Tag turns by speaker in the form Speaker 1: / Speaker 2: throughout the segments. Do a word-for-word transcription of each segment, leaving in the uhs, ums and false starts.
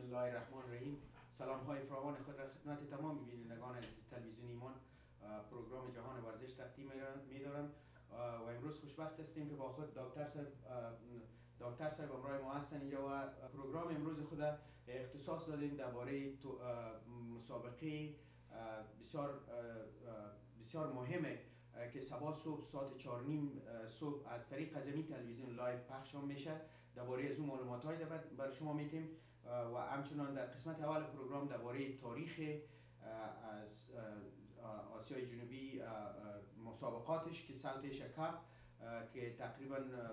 Speaker 1: الله الرحمن الرحیم. سلام های فراوان خود را خدمت تمام بینندگان عزیز تلویزیون ایمان پروگرام جهان ورزش تقدیم می دارم و امروز خوشبخت هستیم که با خود دکتر صاحب دکتر صاحب همراه ما هستند اینجا و پروگرام امروز خود اختصاص دادیم درباره مسابقه بسیار بسیار مهمه که صبح صبح ساعت چهار نیم صبح از طریق زمین تلویزیون لایو پخش میشه. درباره از اون معلومات های برای شما میتیم و همچنان در قسمت اول پروگرام درباره تاریخ از آسیای جنوبی مسابقاتش که ساوت ایشیا کاپ که تقریبا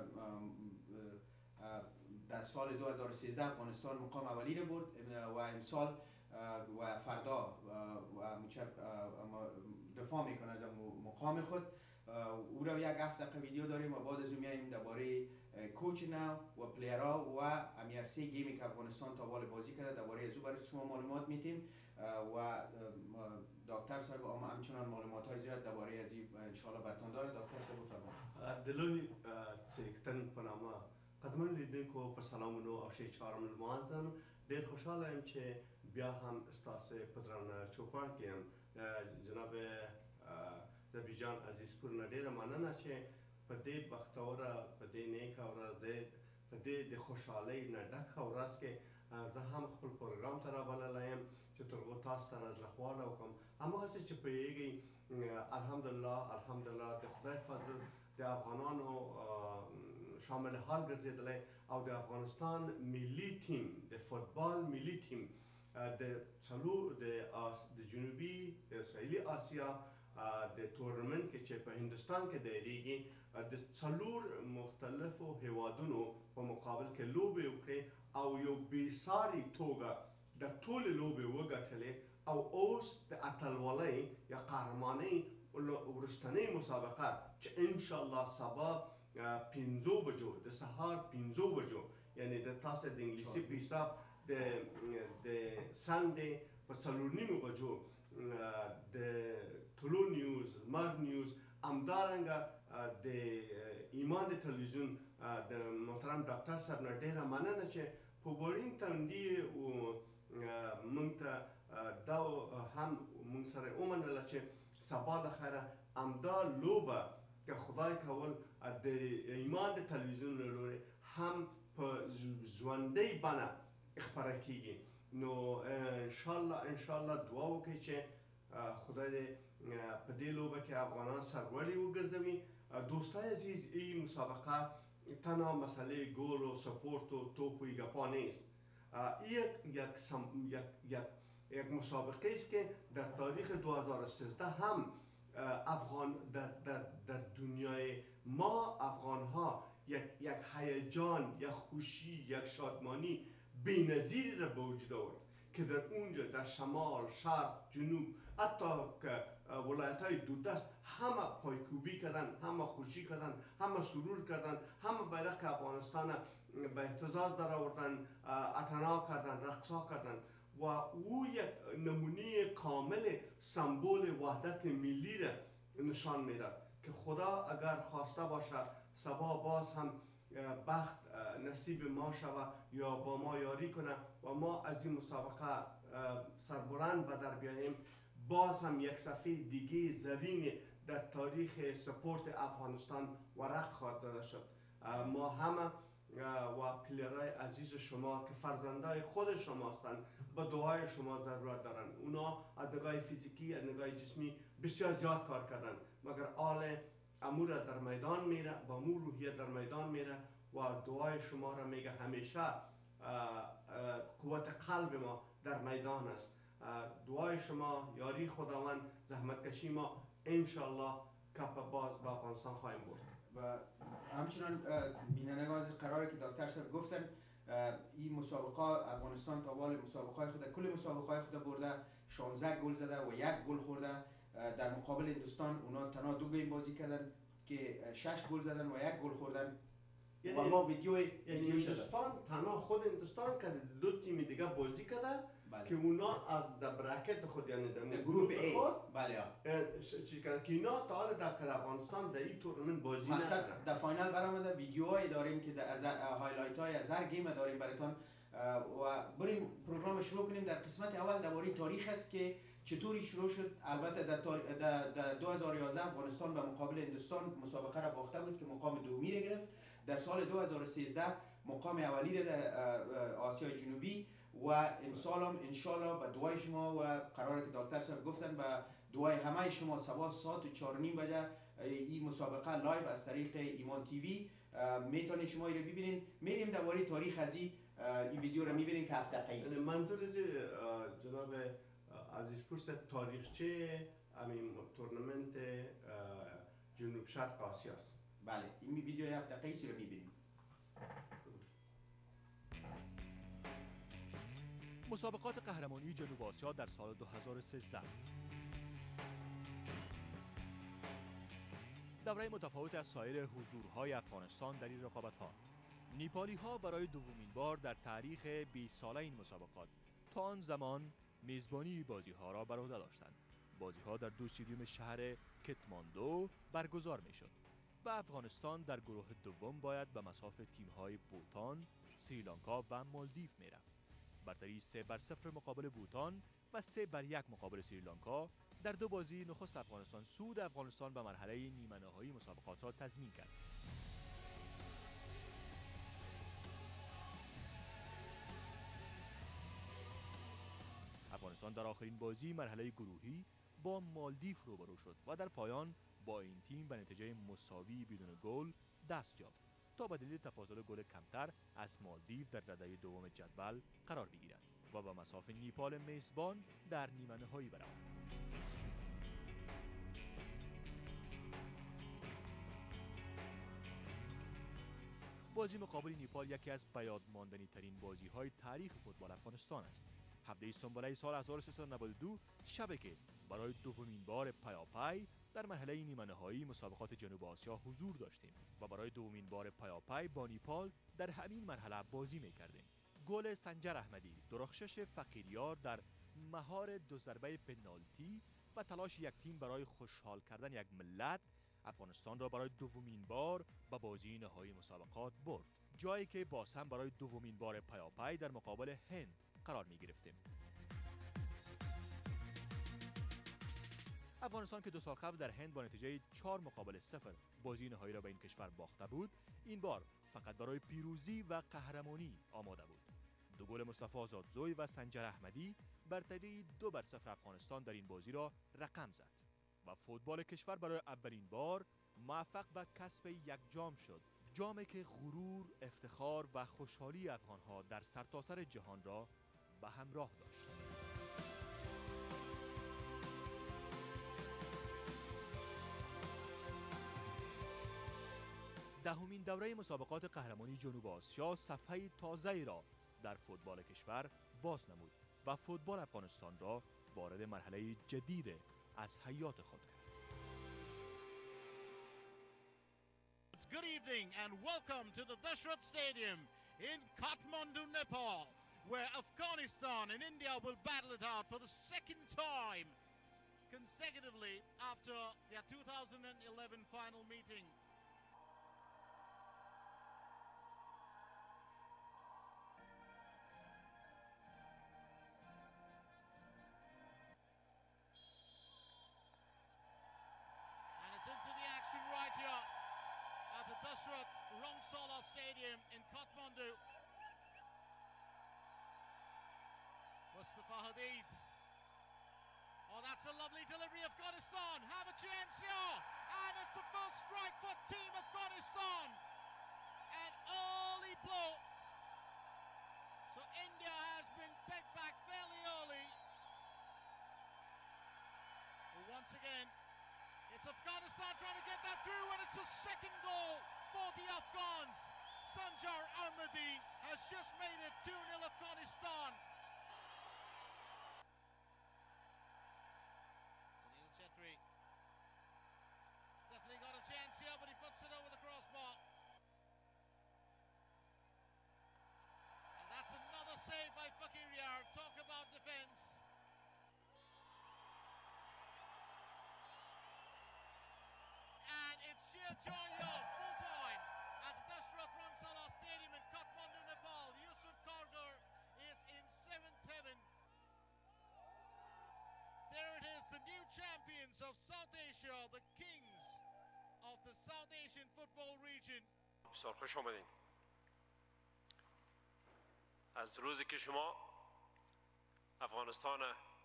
Speaker 1: در سال دو هزار و سیزده افغانستان مقام اولی رو برد و امسال و فردا و دفاع میکنه از مقام خود. او را یک هفته ویدیو داریم و بعد از اون میایم درباره کوچ نو و پلیرها و امیرسی گیمی که افغانستان تا بال بازی کرده درباره از او برای شما معلومات میتیم و دکتر صاحب هم همچنان معلومات های زیاد درباره از این ان شاء الله برتون داره. دکتر صاحب بفرمایید.
Speaker 2: دلوی سیکتن پنامه قدمان لیدونکو په سلامونو او ښه چهارم لمانځم. ډېر خوشحاله یم چې بیا هم ستاسو په درانه چوپړ کې یم. جناب ذبیح جان عزیز پور نه ډېره مننه چې په دې بختوره په دې نیکه ورځ په دې د خوشحالۍ نه ډکه ورځ کې زه هم خپل پروګرام ته رابللی یم چې تر هغو تاسو سره زړهخواله وکړم. هماغسې چې پوهېږئ الحمدلله الحمدلله د خدای فضل د افغانانو شامل حال ګرځېدلی او د افغانستان ملي ټیم د فوتبال ملي ټیم د څلور د جنوبي د سهیلي آسیا د تورنمنت کې چې په هندوستان کې دایریږي د څلور مختلفو هیوادونو په مقابل کې لوبې وکړې او یو بېساري توګه د ټولې لوبې وګټلې او اوس د اتلولۍ یا قهرمانۍ وروستنۍ مسابقه چې انشاءالله سبا پنځو بجو د سهار پنځو بجو یعنی د تاسو د انګلیسي په حساب د سنډې په څلور نیمو بجو د طلوع نیوز لمر نیوز همدارنګه د ایمان د تلویزیون د محترم ډاکټر صاحب نه ډېره مننه چې په وړین تندي موږ ته دا هم موږ سره ومنله چې سبا د خیره همدا لوبه که خدای کول د ایمان د تلویزیون له لورې هم په ژوندۍ بڼه خپره کیږي. نو انشاءالله انشاءالله دعا وکړئ چې خدای دې په دې لوبه کې افغانان سرلوړي وګرځوي. دوستای عزیز، این مسابقه تنها مسئله گل و سپورت و توپ و گپا نیست. یک یک یک یک مسابقه است که در تاریخ دو هزار و سیزده هم افغان در در در دنیای ما افغان ها یک یک هیجان، یک خوشی، یک شادمانی بی‌نظیری را به وجود آورد که در اونجا در شمال، شرق، جنوب، حتی که ولایت های دوردست همه پایکوبی کردن، همه خوشی کردن، همه سرور کردن، همه بیرق افغانستان به اهتزاز در آوردن، اتنا کردن، رقصا کردن و او یک نمونه کامل سمبول وحدت ملی را نشان میداد که خدا اگر خواسته باشه سبا باز هم بخت نصیب ما شود یا با ما یاری کنه و ما از این مسابقه سربلند به در بیاییم. باز هم یک صفحه دیگه زرین در تاریخ سپورت افغانستان ورق خواهد زده شد. ما همه و پلیرهای عزیز شما که فرزندای خود شما هستند به دعای شما ضرورت دارند. اونا از نگاه فیزیکی از نگاه جسمی بسیار زیاد کار کردن مگر آل امور در میدان میره با امور روحیه در میدان میره و دعای شما را میگه همیشه قوت قلب ما در میدان است. دعای شما، یاری خداوند، زحمتکشی ما انشالله کپ باز به افغانستان خواهیم برد.
Speaker 1: و همچنان بینندگان قراره که دکتر صاحب گفتن این مسابقه افغانستان تا بال مسابقه خود کل مسابقه خود برده شانزده گل زده و یک گل خورده. در مقابل هندوستان اونا تنها دو گیم بازی کردن که شش گل زدن و یک گل خوردن.
Speaker 2: یعنی
Speaker 1: و ما ویدیو
Speaker 2: یعنی هندوستان تنها خود هندوستان که دو تیم دیگه بازی کرده که اونا از در برکت خود یعنی در
Speaker 1: گروپ ای بله
Speaker 2: چی که اینا تا حالا در افغانستان در این تورنمنت بازی نکردن.
Speaker 1: در فاینال برآمده ویدیوهایی داریم که از هایلایت های از هر گیم داریم براتون و بریم پروگرام شروع کنیم. در قسمت اول درباره تاریخ است که چطوری شروع شد. البته در, در, در دو هزار و یازده افغانستان به مقابل هندوستان مسابقه را باخته بود که مقام دومی را گرفت. در سال دو هزار و سیزده مقام اولی را در آسیای جنوبی و امسال هم انشالله به دعای شما و قراره که دکتر صاحب گفتن به دعای همه شما سوا ساعت و چهار و نیم بجه این مسابقه لایو از طریق ایمان تیوی میتونید شما این رو ببینین. میریم درباره تاریخ از این این ویدیو رو میبینین که هفته قیس.
Speaker 2: منظور از جناب عزیز پرسد تاریخچه همین تورنمنت جنوب شرق آسیا است.
Speaker 1: بله این ویدیو هفته قیسی رو میبینیم.
Speaker 3: مسابقات قهرمانی جنوب آسیا در سال دو هزار و سیزده. دوره متفاوت از سایر حضورهای افغانستان در این رقابت‌ها. نیپالی‌ها برای دومین بار در تاریخ بیست ساله این مسابقات تا آن زمان میزبانی بازی‌ها را بر عهده داشتند. بازی‌ها در دو استادیوم شهر کتماندو برگزار می‌شد و افغانستان در گروه دوم باید به مصاف تیم‌های بوتان، سریلانکا و مالدیو می‌رفت. برتری سه بر صفر مقابل بوتان و سه بر یک مقابل سریلانکا در دو بازی نخست افغانستان صعود افغانستان به مرحله نیمه نهایی مسابقات را تضمین کرد. افغانستان در آخرین بازی مرحله گروهی با مالدیو روبرو شد و در پایان با این تیم به نتیجه مساوی بدون گل دست یافت تا به دلیل تفاضل گل کمتر از مالدیو در رده دوم جدول قرار بگیرد و به مصاف نیپال میزبان در نیمه نهایی برود. بازی مقابل نیپال یکی از بیاد ماندنی ترین بازی های تاریخ فوتبال افغانستان است. هفته سنبله سال هزار و سیصد و نود و دو شب که برای دومین بار پیاپی در مرحله نیمه نهایی مسابقات جنوب آسیا حضور داشتیم و برای دومین بار پیاپی با نیپال در همین مرحله بازی می‌کردیم. گل سنجر احمدی، درخشش فقیریار در مهار دو ضربه پنالتی و تلاش یک تیم برای خوشحال کردن یک ملت افغانستان را برای دومین بار به بازی نهایی مسابقات برد، جایی که باز هم برای دومین بار پیاپی در مقابل هند قرار می گرفتیم. افغانستان که دو سال قبل در هند با نتیجه چهار مقابل صفر بازی نهایی را به این کشور باخته بود، این بار فقط برای پیروزی و قهرمانی آماده بود. دو گل مصطفی آزادزوی و سنجر احمدی برتری دو بر صفر افغانستان در این بازی را رقم زد و فوتبال کشور برای اولین بار موفق به کسب یک جام شد، جامی که غرور، افتخار و خوشحالی افغانها در سرتاسر جهان را به همراه داشت. دهمین دوره مسابقات قهرمانی جنوب آسیا صفحه تازه‌ای را در فوتبال کشور باز نمود و فوتبال افغانستان را وارد مرحله جدید از حیات خود کرد.
Speaker 4: Good evening and welcome to the Dashrath Stadium in Kathmandu, Nepal, where Afghanistan and India will battle it out for the second time consecutively after their two thousand eleven final meeting. And it's into the action right here at the Dashrath Rangsola Stadium in Kathmandu. Mustafa Hadid. Oh, that's a lovely delivery. Afghanistan have a chance here. And it's the first strike for Team Afghanistan. An early blow. So India has been pegged back fairly early. But once again, it's Afghanistan trying to get that through, and it's a second goal for the Afghans. Sanjar Ahmadi has just made it two nil Afghanistan. Sunil Chetri. He's definitely got a chance here, but he puts it over the crossbar. And that's another save by Fakiriyar. Talk about defense. And it's sheer joy here, full time, at the Dashrath Rangsola Stadium in Kathmandu, Nepal. Yusuf Kargar champions of South Asia, the kings of the South Asian football region.
Speaker 5: بسیار خوش آمدین. از روزی که شما افغانستان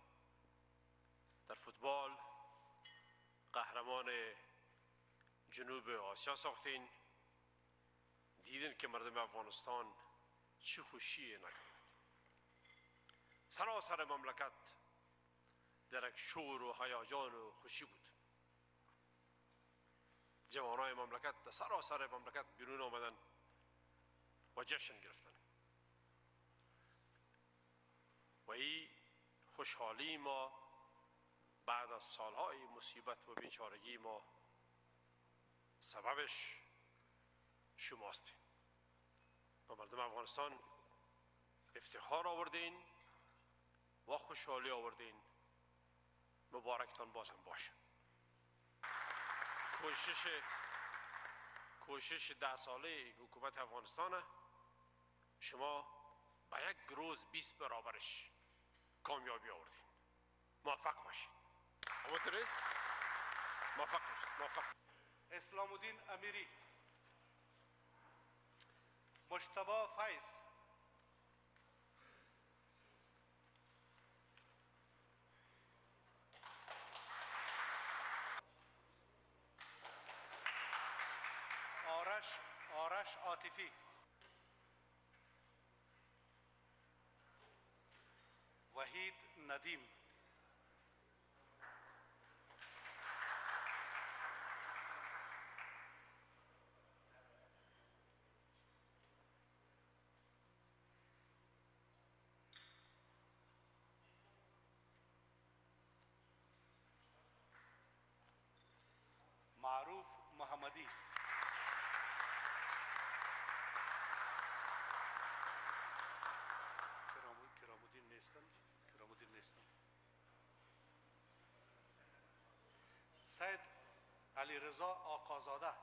Speaker 5: در فوتبال قهرمان جنوب آسیا ساختین، دیدین که مردم افغانستان چه خوشی نکرد. سراسر مملکت در یک شور و هیجان و خوشی بود. جوانای مملکت در سراسر مملکت بیرون آمدن و جشن گرفتن و این خوشحالی ما بعد از سالهای مصیبت و بیچارگی ما سببش شماست و مردم افغانستان افتخار آوردین و خوشحالی آوردین. مبارکتان بازم باشه. کوشش کوشش ده ساله حکومت افغانستان شما با یک روز بیست برابرش کامیابی آوردین. موفق باشید. همونطور است؟ موفق باشید. موفق.
Speaker 6: اسلام الدین امیری، مجتبی فیض، آرش آرش عاطفی، وحید ندیم، معروف محمدی، کرامالدین نیستن کرامالدین نیستن سید علی رضا آقازاده،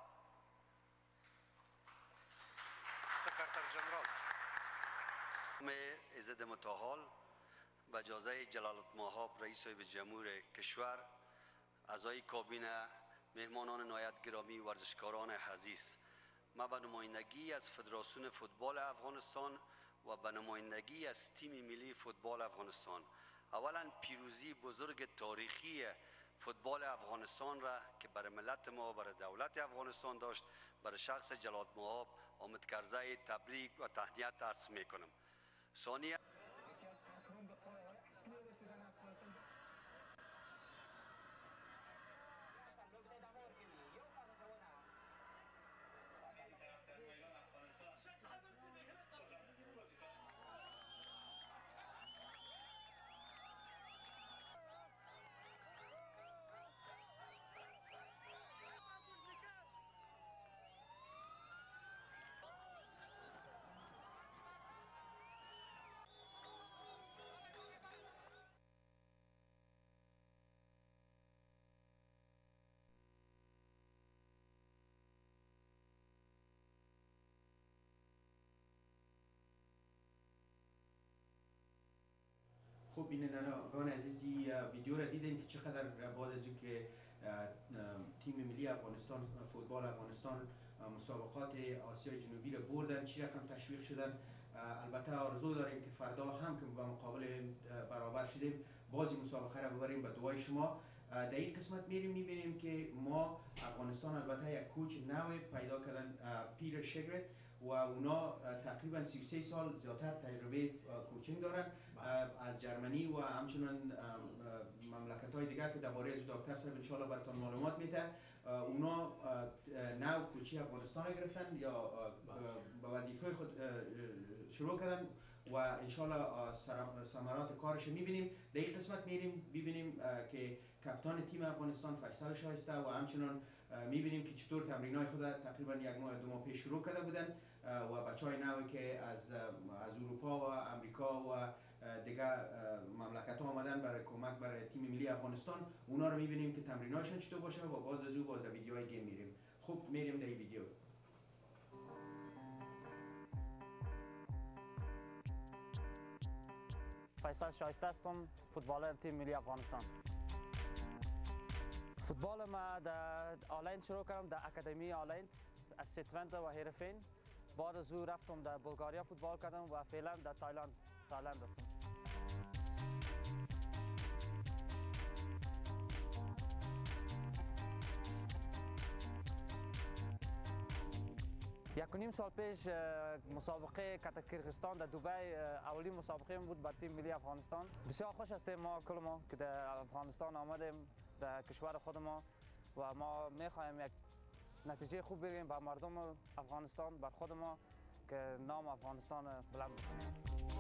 Speaker 6: سکرتر جنرال.
Speaker 7: میں عزت متحال به اجازه جلالت مآب رئیس جمهور کشور، اعضای کابینه، مهمانان نهایت گرامی، ورزشکاران عزیز، ما به نمایندگی از فدراسیون فوتبال افغانستان و به نمایندگی از تیم ملی فوتبال افغانستان اولا پیروزی بزرگ تاریخی فوتبال افغانستان را که برای ملت ما، برای دولت افغانستان داشت، برای شخص جلالت مآب آمد کرزه تبریک و تهنیت عرض می کنم. ثانیاً
Speaker 1: خب بینندگان عزیزی ویدیو را دیدین که چقدر بعد از اینکه تیم ملی افغانستان فوتبال افغانستان مسابقات آسیای جنوبی را بردن چی رقم تشویق شدن. البته آرزو داریم که فردا هم که به مقابل برابر شدیم بازی مسابقه را ببریم به دعای شما. در این قسمت میریم میبینیم که ما افغانستان البته یک کوچ نو پیدا کردن، پیتر شگرت، و اونا تقریبا سی و سه سال زیادتر تجربه کوچینگ دارن از جرمنی و همچنان مملکت‌های دیگر که درباره از دکتر صاحب ان شاء الله براتون معلومات میده. اونا نو کوچی افغانستان گرفتن یا به وظیفه خود شروع کردن و ان شاء الله ثمرات کارش میبینیم. در این قسمت میریم ببینیم که کاپیتان تیم افغانستان فیصل شایسته و همچنان میبینیم که چطور تمرینای خود تقریبا یک ماه دو ماه پیش شروع کرده بودن و بچهای نوی که از از اروپا و امریکا و دیگه مملکت ها آمدن برای کمک برای تیم ملی افغانستان. اونا رو میبینیم که تمرینایشون چطور باشه و بعد از او باز در ویدیوهای گیم میریم. خب میریم در این ویدیو.
Speaker 8: فیصل شایسته هستم، فوتبالر تیم ملی افغانستان. فوتبال ما در آلند شروع کردم در اکادمی آلند از ستونت و هیرفین. بعد از او رفتم در بلغاریا فوتبال کردم و فعلا در تایلند تایلند هستم. یک و نیم سال پیش مسابقه کرغیزستان در دبی اولین مسابقه بود بر تیم ملی افغانستان. بسیار خوش هستیم ما کل ما که در افغانستان آمدیم در کشور خود ما و ما میخواهیم یک نتیجه خوب بگیریم بر مردم افغانستان، بر خود ما که نام افغانستان بلند بکنیم.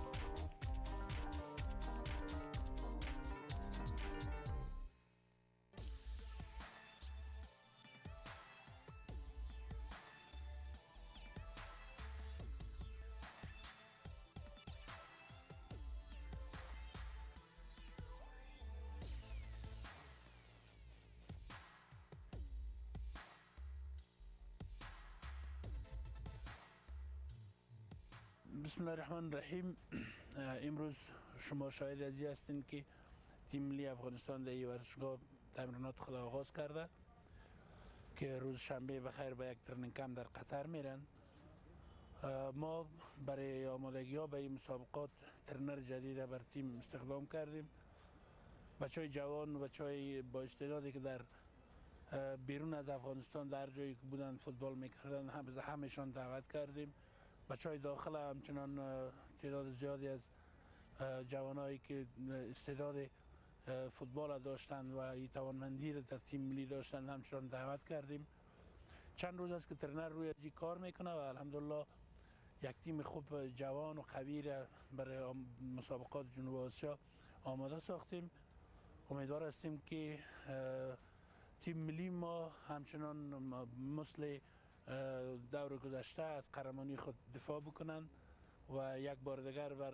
Speaker 9: بسم الله الرحمن الرحیم. امروز شما شاهد ازی هستین که تیم ملی افغانستان در این ورزشگاه تمرینات خود آغاز کرده که روز شنبه بخیر به یک ترنینگ کمپ در قطر میرن. ما برای آمادگی ها به این مسابقات ترنر جدید بر تیم استخدام کردیم. بچهای جوان و بچهای با استعدادی که در بیرون از افغانستان در جایی که بودن فوتبال میکردن هم همشان دعوت کردیم. بچهای داخل همچنان تعداد زیادی از جوانایی که استعداد فوتبال داشتند و این توانمندی را در تیم ملی داشتند همچنان دعوت کردیم. چند روز است که ترنر روی ازی کار میکنه و الحمدلله یک تیم خوب جوان و قوی را برای مسابقات جنوب آسیا آماده ساختیم. امیدوار هستیم که تیم ملی ما همچنان مثل دور گذشته از قهرمانی خود دفاع بکنند و یک بار دیگر بر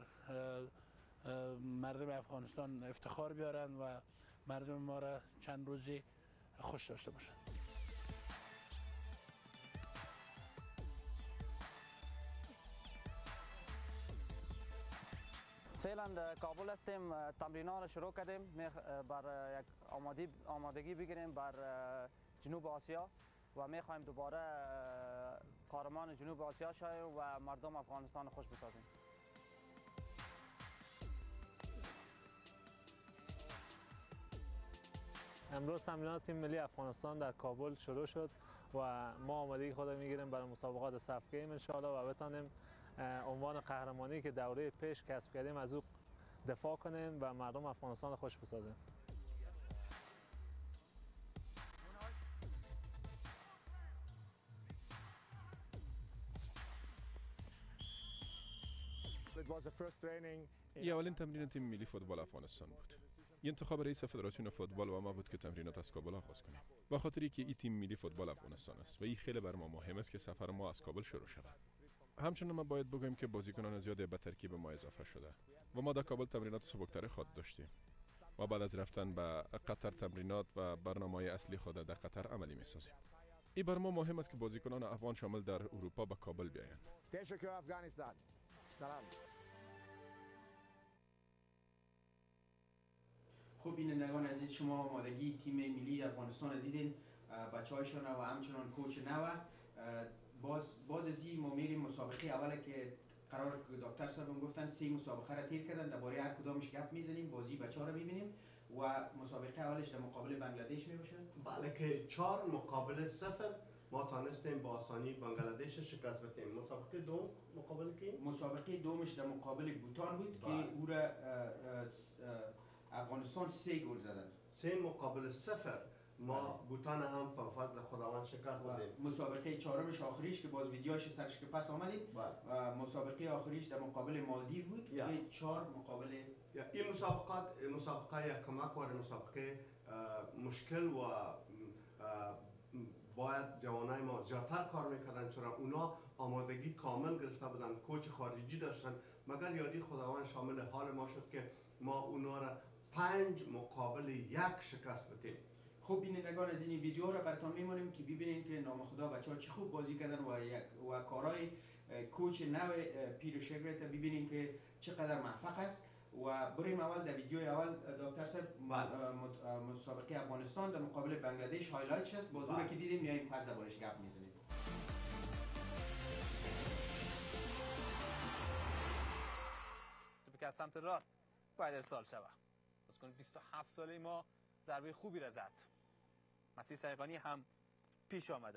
Speaker 9: مردم افغانستان افتخار بیارند و مردم ما را چند روزی خوش داشته باشند.
Speaker 8: فعلا در کابل هستیم. تمرینات را شروع کردیم بر یک آمادگی بگیریم بر جنوب آسیا و میخوایم دوباره قهرمان جنوب آسیا شویم و مردم افغانستان خوش بسازیم.
Speaker 10: امروز تمرینات تیم ملی افغانستان در کابل شروع شد و ما آمادگی خود میگیریم برای مسابقات صف گیم ان شاء الله و بتانیم عنوان قهرمانی که دوره پیش کسب کردیم از او دفاع کنیم و مردم افغانستان خوش بسازیم.
Speaker 11: این اولین تمرین تیم ملی فوتبال افغانستان بود. این انتخاب رئیس فدراسیون فوتبال و ما بود که تمرینات از کابل آغاز کنیم. با خاطری که این تیم ملی فوتبال افغانستان است و این خیلی بر ما مهم است که سفر ما از کابل شروع شود. همچنین ما باید بگوییم که بازیکنان زیادی به ترکیب ما اضافه شده و ما در کابل تمرینات سبکتر خود داشتیم و بعد از رفتن به قطر تمرینات و برنامه اصلی خود در قطر عملی می‌سازیم. این بر ما مهم است که بازیکنان افغان شامل در اروپا به کابل بیایند.
Speaker 1: خوب بینندگان عزیز، شما آمادگی تیم ملی افغانستان دیدین، بچه‌هایشان و همچنان کوچ نو. باز بعد از این ما میریم مسابقه اولی که قرار دکتر صاحب گفتن سه مسابقه را تیر کردن، درباره هر کدامش گپ میزنیم، بازی بچه‌ها رو میبینیم و مسابقه اولش در مقابل بنگلادش میباشه.
Speaker 2: بله که چهار مقابل صفر ما تانستیم با آسانی بنگلادش شکست بدیم. مسابقه دوم مقابل کی؟
Speaker 1: مسابقه دومش در مقابل بوتان بود که او را افغانستان سه گل زدن.
Speaker 2: سه مقابل صفر ما بوتان هم فضل خداوند شکست دادیم.
Speaker 1: مسابقه چهارمش آخریش که باز ویدیوش سرش که پس آمدیم، مسابقه آخریش در مقابل مالدیو بود که چهار مقابل
Speaker 2: این مسابقات مسابقه یک کمک و مسابقه مشکل و باید جوانای ما زیادتر کار میکردن چون اونا آمادگی کامل گرفته بودن، کوچ خارجی داشتن، مگر یادی خداوند شامل حال ما شد که ما اونا را پنج مقابل یک شکست بدیم.
Speaker 1: خوب بینندگان از این ویدیو را براتون میمونیم که ببینید که نام خدا بچه‌ها چه خوب بازی کردن و یک و کارهای کوچ نو پیر شگرت ببینید که چقدر موفق است و بریم اول در ویدیو اول دکتر صاحب مسابقه افغانستان در مقابل بنگلادش هایلایتش است بازی که دیدیم میایم پس دربارش گپ میزنیم.
Speaker 12: توپی که از سمت راست باید ارسال شود. بازیکن بیست و هفت ساله ما ضربه خوبی را زد. مسیح سیغانی هم پیش آمده.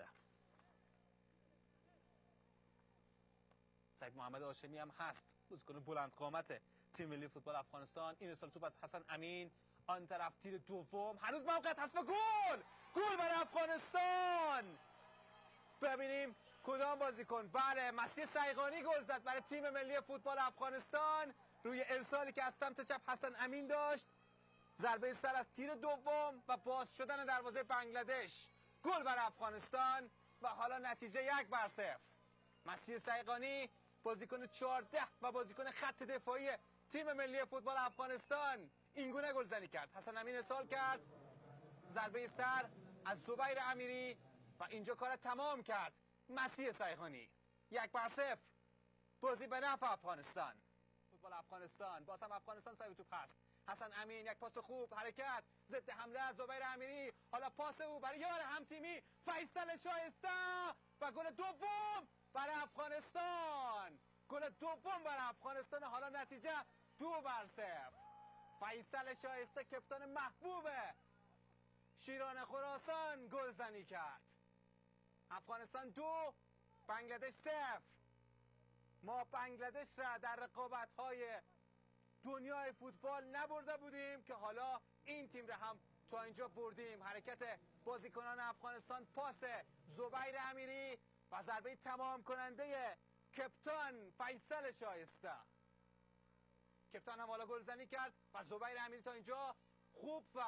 Speaker 12: سید محمد هاشمی هم هست، بازیکن بلند قامت تیم ملی فوتبال افغانستان. این ارسال توپ از حسن امین، آن طرف تیر دوم، هنوز موقعیت هست و گل! گل برای افغانستان! ببینیم کدام بازیکن. بله، مسیح سیغانی گل زد برای تیم ملی فوتبال افغانستان روی ارسالی که از سمت چپ حسن امین داشت. ضربه سر از تیر دوم و باز شدن دروازه بنگلادش. گل برای افغانستان و حالا نتیجه یک بر صفر. مسیح سیغانی بازیکن چهارده و بازیکن خط دفاعی تیم ملی فوتبال افغانستان اینگونه گلزنی کرد. حسن امین ارسال کرد، ضربه سر از زبیر امیری و اینجا کار تمام کرد مسیح سیغانی. یک بر صفر، بازی به نفع افغانستان. فوتبال افغانستان، باز هم افغانستان صاحب توپ هست. حسن امین، یک پاس خوب، حرکت ضد حمله از زبیر امیری، حالا پاس او برای یار همتیمی فیصل شایسته و گل دوم برای افغانستان. گل دوم برای افغانستان، حالا نتیجه دو بر صفر. فیصل شایسته کپتان محبوب شیران خراسان گلزنی کرد. افغانستان دو، بنگلادش صفر. ما بنگلادش را در رقابت‌های دنیای فوتبال نبرده بودیم که حالا این تیم را هم تا اینجا بردیم. حرکت بازیکنان افغانستان، پاس زبیر امیری و ضربه تمام کننده کپتان فیصل شایسته. کپتان هم حالا گلزنی کرد و زبیر امیری تا اینجا خوب و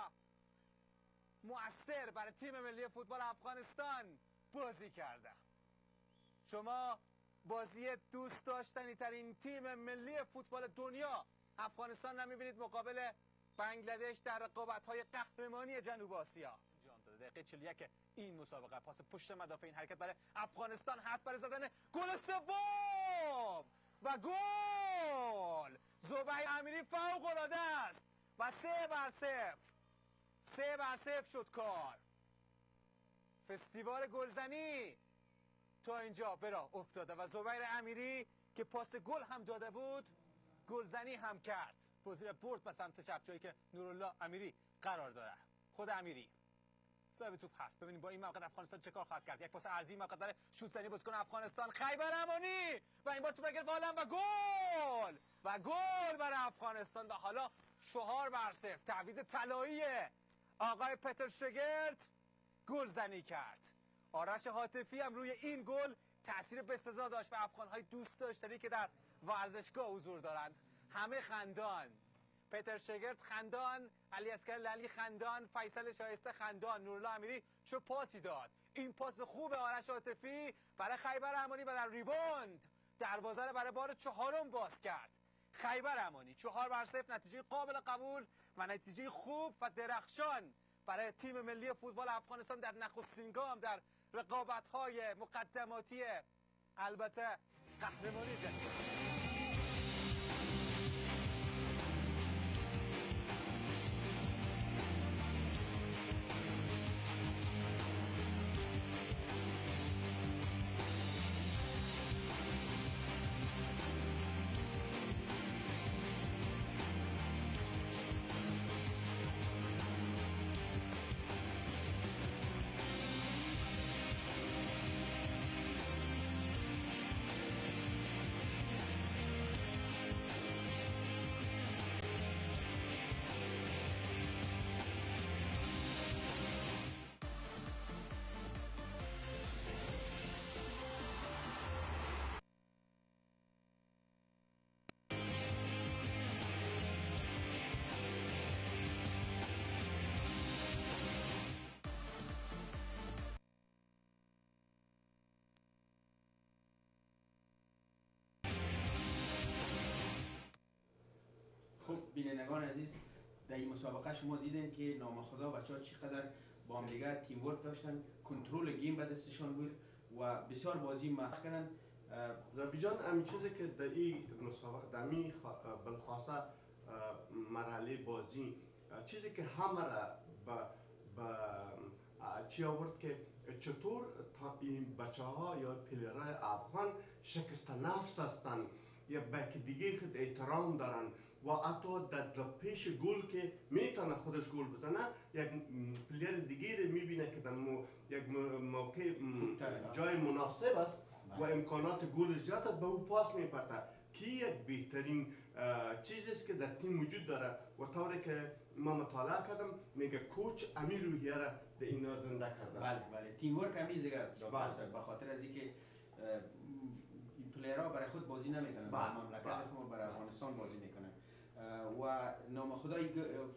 Speaker 12: مؤثر برای تیم ملی فوتبال افغانستان بازی کرده. شما بازی دوست داشتنی ترین تیم ملی فوتبال دنیا افغانستان را می‌بینید مقابل بنگلادش در رقابت‌های قهرمانی جنوب آسیا. جان داده دقیقه چهل و یک این مسابقه، پاس پشت مدافع، این حرکت برای افغانستان هست برای زدن گل سوم و گل. زبیر امیری فوق‌العاده است و سه بر صفر. سه بر صفر شد کار. فستیوال گلزنی تا اینجا به راه افتاده و زبیر امیری که پاس گل هم داده بود گلزنی هم کرد. بازی را برد به سمت چپ جایی که نورالله امیری قرار داره. خود امیری صاحب توپ هست. ببینیم با این موقع افغانستان چه کار خواهد کرد. یک پاس عرضی موقع داره، شوت زنی بازیکن افغانستان خیبر امانی و این بار توپ گرفت حالا و گل و گل برای افغانستان و حالا چهار بر صفر. تعویض طلایی آقای پتر شگرد گلزنی کرد. آرش حاتفی هم روی این گل تاثیر بسزا داشت به افغان‌های دوست داشتنی که در ورزشگاه حضور دارند. همه خندان، پتر شگرد خندان، علی اصغر للی خندان، فیصل شایسته خندان. نورالله امیری چه پاسی داد. این پاس خوب آرش عاطفی برای خیبر امانی و در ریباند دروازه را برای بار چهارم باز کرد. خیبر امانی چهار بر صفر، نتیجه قابل قبول و نتیجه خوب و درخشان برای تیم ملی فوتبال افغانستان در نخستین گام در رقابت‌های مقدماتی البته قهرمانی جدید.
Speaker 1: خب بینندگان عزیز، در این مسابقه شما دیدین که نامخدا بچه‌ها چقدر با هم دیگه تیم ورک داشتن، کنترل گیم به دستشان بود و بسیار بازی محو کردن.
Speaker 2: زبی جان، همین چیزی که در این مسابقه در این بلخاصه مرحله بازی چیزی که همه را به چی آورد که چطور این بچه ها یا پلیرهای افغان شکست نفس هستند یا به دیگه خود احترام دارن و حتی در پیش گل که میتونه خودش گل بزنه یک پلیر دیگه رو میبینه که در مو یک موقع جای مناسب است و امکانات گل زیاد است به او پاس میپرته که یک بهترین چیزی است که در تیم وجود داره و طوری که ما مطالعه کردم میگه کوچ امیر روحیه را در اینا زنده کرده.
Speaker 1: بله بله تیم ورک هم دیگه به خاطر از اینکه این پلیرها برای خود بازی نمیکنن برای مملکت خود برای افغانستان بازی میکنن و نام خدای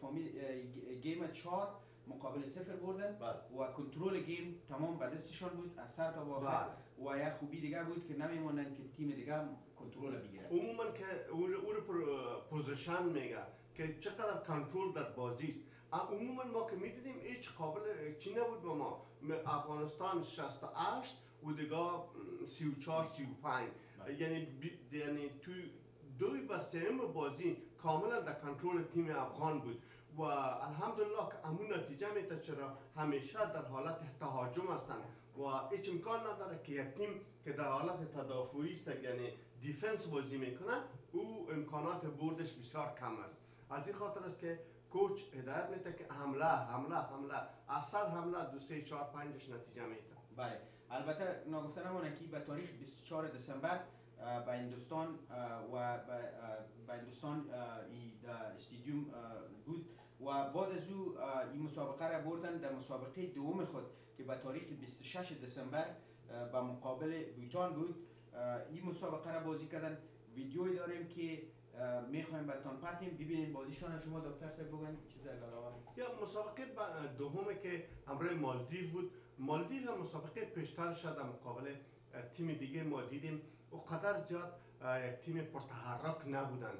Speaker 1: گیم چهار مقابل صفر بردن و کنترل گیم تمام به دستشان بود از سر تا آخر و یک خوبی دیگه بود که نمیمونن که تیم دیگه کنترل بگیره.
Speaker 2: عموما که او رو پوزیشن میگه که چقدر کنترل در بازی است. عموما ما که میدیدیم هیچ قابل چی نبود با ما. افغانستان شصت و هشت و دیگه سی و چهار سی و پنج یعنی یعنی تو دوی بر سوم بازی کاملا در کنترل تیم افغان بود و الحمدلله که همون نتیجه میده چرا همیشه در حالت تهاجم هستند و هیچ امکان نداره که یک تیم که در حالت تدافعی است یعنی دیفنس بازی میکنه او امکانات بردش بسیار کم است. از این خاطر است که کوچ هدایت میده که حمله حمله حمله از سر حمله دو سه چهار پنجش نتیجه میده.
Speaker 1: بله البته نگفته نمونه که به تاریخ بیست و چهارم دسامبر به هندوستان و به هندوستان استادیوم بود و بعد از او این مسابقه را بردن در مسابقه دوم خود که به تاریخ بیست و ششم دسامبر به مقابل بوتان بود. این مسابقه را بازی کردن. ویدیویی داریم که میخوایم براتون پرتیم ببینید بازیشان. شما دکتر صاحب بگن چیز علاوه
Speaker 2: یا مسابقه دوم که همراه مالدیو بود. مالدیو هم مسابقه پیشتر شد در مقابل تیم دیگه ما دیدیم و قدر زیاد یک تیم پرتحرک نبودن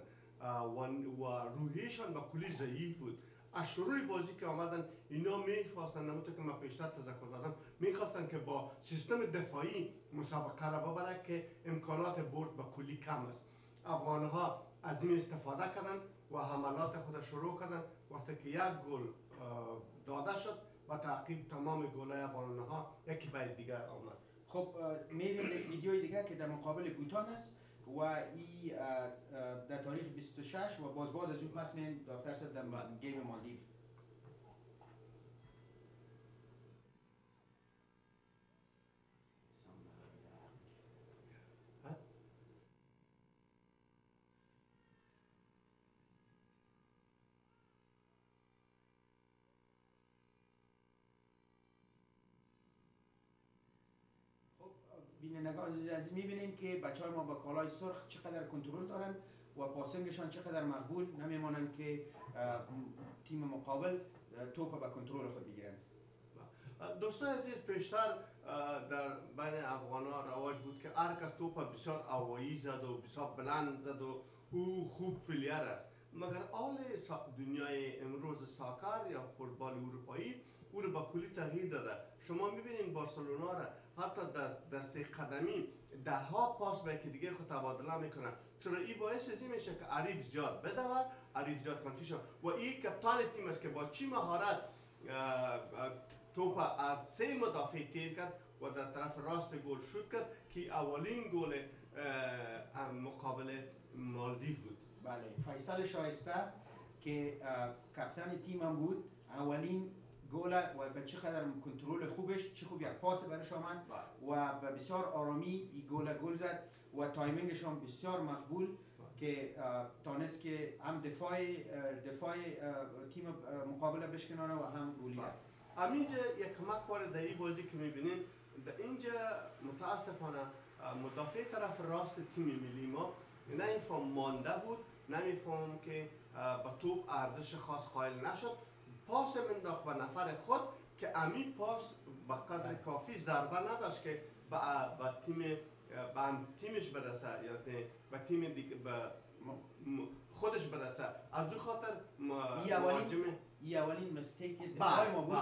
Speaker 2: و روحیشان به کلی ضعیف بود. از شروع بازی که آمدن اینا میخواستن نمونطور که من پیشتر تذکر دادم میخواستن که با سیستم دفاعی مسابقه را ببره که امکانات برد به کلی کم است. افغانها از این استفاده کردن و حملات خود شروع کردن. وقتی که یک گل داده شد و تعقیب تمام گل‌های افغانها یکی بعد دیگر آمد.
Speaker 1: خب میریم به ویدیوی دیگه که در مقابل بوتان است و ای در تاریخ بیست و شش و باز بعد از اون پس میریم دکتر صاحب در گیم مالدیو. بینندگان عزیز میبینیم که بچه های ما با کالای سرخ چقدر کنترل دارن و پاسنگشان چقدر مقبول نمیمانند که تیم مقابل توپ به کنترل خود بگیرن.
Speaker 2: دوستان عزیز پیشتر در بین افغان‌ها رواج بود که هر کس توپ بسیار هوایی زد و بسیار بلند زد و او خوب پلیر است. مگر حال دنیای امروز ساکر یا فوتبال اروپایی او رو با کلی تغییر داده. شما میبینید بارسلونا را حتی در دسته قدمی ده ها پاس به که دیگه خود تبادله میکنن. چرا این باعث ازی میشه که حریف زیاد بده و حریف زیاد کنفی شد و این کپتان تیم است که با چی مهارت توپ از سه مدافع تیر کرد و در طرف راست گل شد کرد که اولین گل مقابل مالدیو بود.
Speaker 1: بله فیصل شایسته که کپتان تیم هم بود اولین گل و به چه قدر کنترل خوبش چه خوب یک پاس برش آمد و به بسیار آرامی این گل گل زد و تایمینگش هم بسیار مقبول که تانست که هم دفاع دفاع تیم مقابله بشکنانه و هم گلی کرد.
Speaker 2: همینجا یک کمک وارد در این بازی که میبینین در اینجا متاسفانه مدافع طرف راست تیم ملی ما نمیفهم مانده بود، نمیفهم که با توپ ارزش خاص قائل نشد. پاس منداخت به نفر خود که امی پاس به قدر کافی ضربه نداشت که به تیم به تیمش برسه یا به تیم دیگه به خودش برسه. از اون خاطر
Speaker 1: این اولین این اولین مستیک دفاع ما بود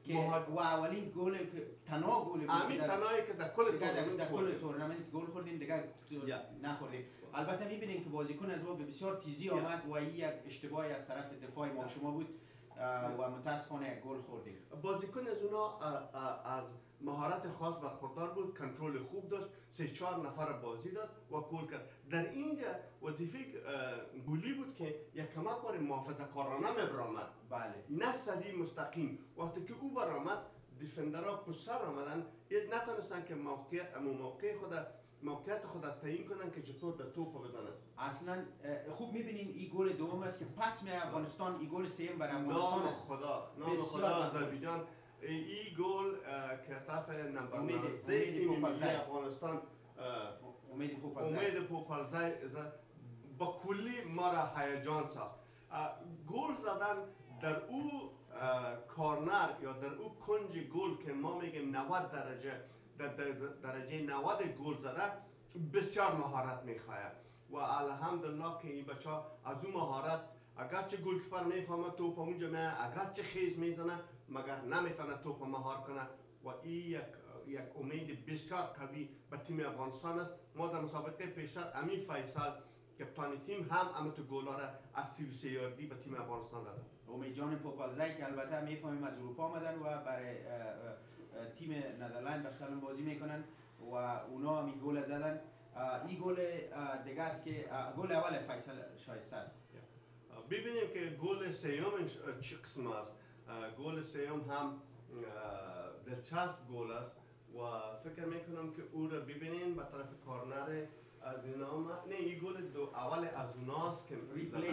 Speaker 1: که و اولین گل که تنها گل بود
Speaker 2: همین تنهایی که در کل
Speaker 1: تورنمنت در کل تورنمنت گل خوردیم دیگه نخوردیم. البته میبینیم که بازیکن از ما به بسیار تیزی آمد و این یک اشتباهی از طرف دفاع ما شما بود و متاسفانه یک گل خوردیم.
Speaker 2: بازیکن از اونا از مهارت خاص برخوردار بود، کنترل خوب داشت، سه چهار نفر بازی داد و گل کرد. در اینجا وظیفه گولی بود که یک کمک کار محافظه‌کارانه میبرامد.
Speaker 1: بله.
Speaker 2: نه سری مستقیم. وقتی که او برآمد دیفندرها پشت سر آمدن، نتونستن که موقعیت اما موقع خود موقعیت خود تعیین کنن که چطور در توپ بزنن.
Speaker 1: اصلا خوب میبینین این گل دوم است که پس می افغانستان، این گل سوم برای افغانستان
Speaker 2: است. خدا نام خدا آذربایجان این گل که از طرف نمبر نوزده تیم ملی افغانستان
Speaker 1: امید پوپلزای
Speaker 2: امید پوپلزای با کلی ما را هیجان ساخت. گل زدن در او کارنر یا در او کنج گل که ما میگیم نود درجه در درجه نود گل زده بسیار مهارت میخواهد و الحمدلله که این بچه از اون مهارت اگرچه گلکیپر میفهمه توپ اونجا میه، اگرچه خیز میزنه مگر نمیتونه توپ مهار کنه و این یک یک امید بسیار قوی به تیم افغانستان است. ما در مسابقه پیشتر امین فیصل کپتان تیم هم اما تو گلا را از سی و سه یاردی به تیم افغانستان داد.
Speaker 1: امید جان پوپلزای که البته میفهمیم از اروپا آمدن و برای تیم ندرلند به خیال بازی میکنن و اونا می گل زدن. این گل دیگه است که گل اول فیصل شایسته است.
Speaker 2: ببینیم که گل سیوم چه قسم است. گل سیوم هم دلچسب گل است و فکر میکنم که او را ببینیم به طرف کارنر دینام. نه این گل دو اول از اوناست که
Speaker 1: ریپلی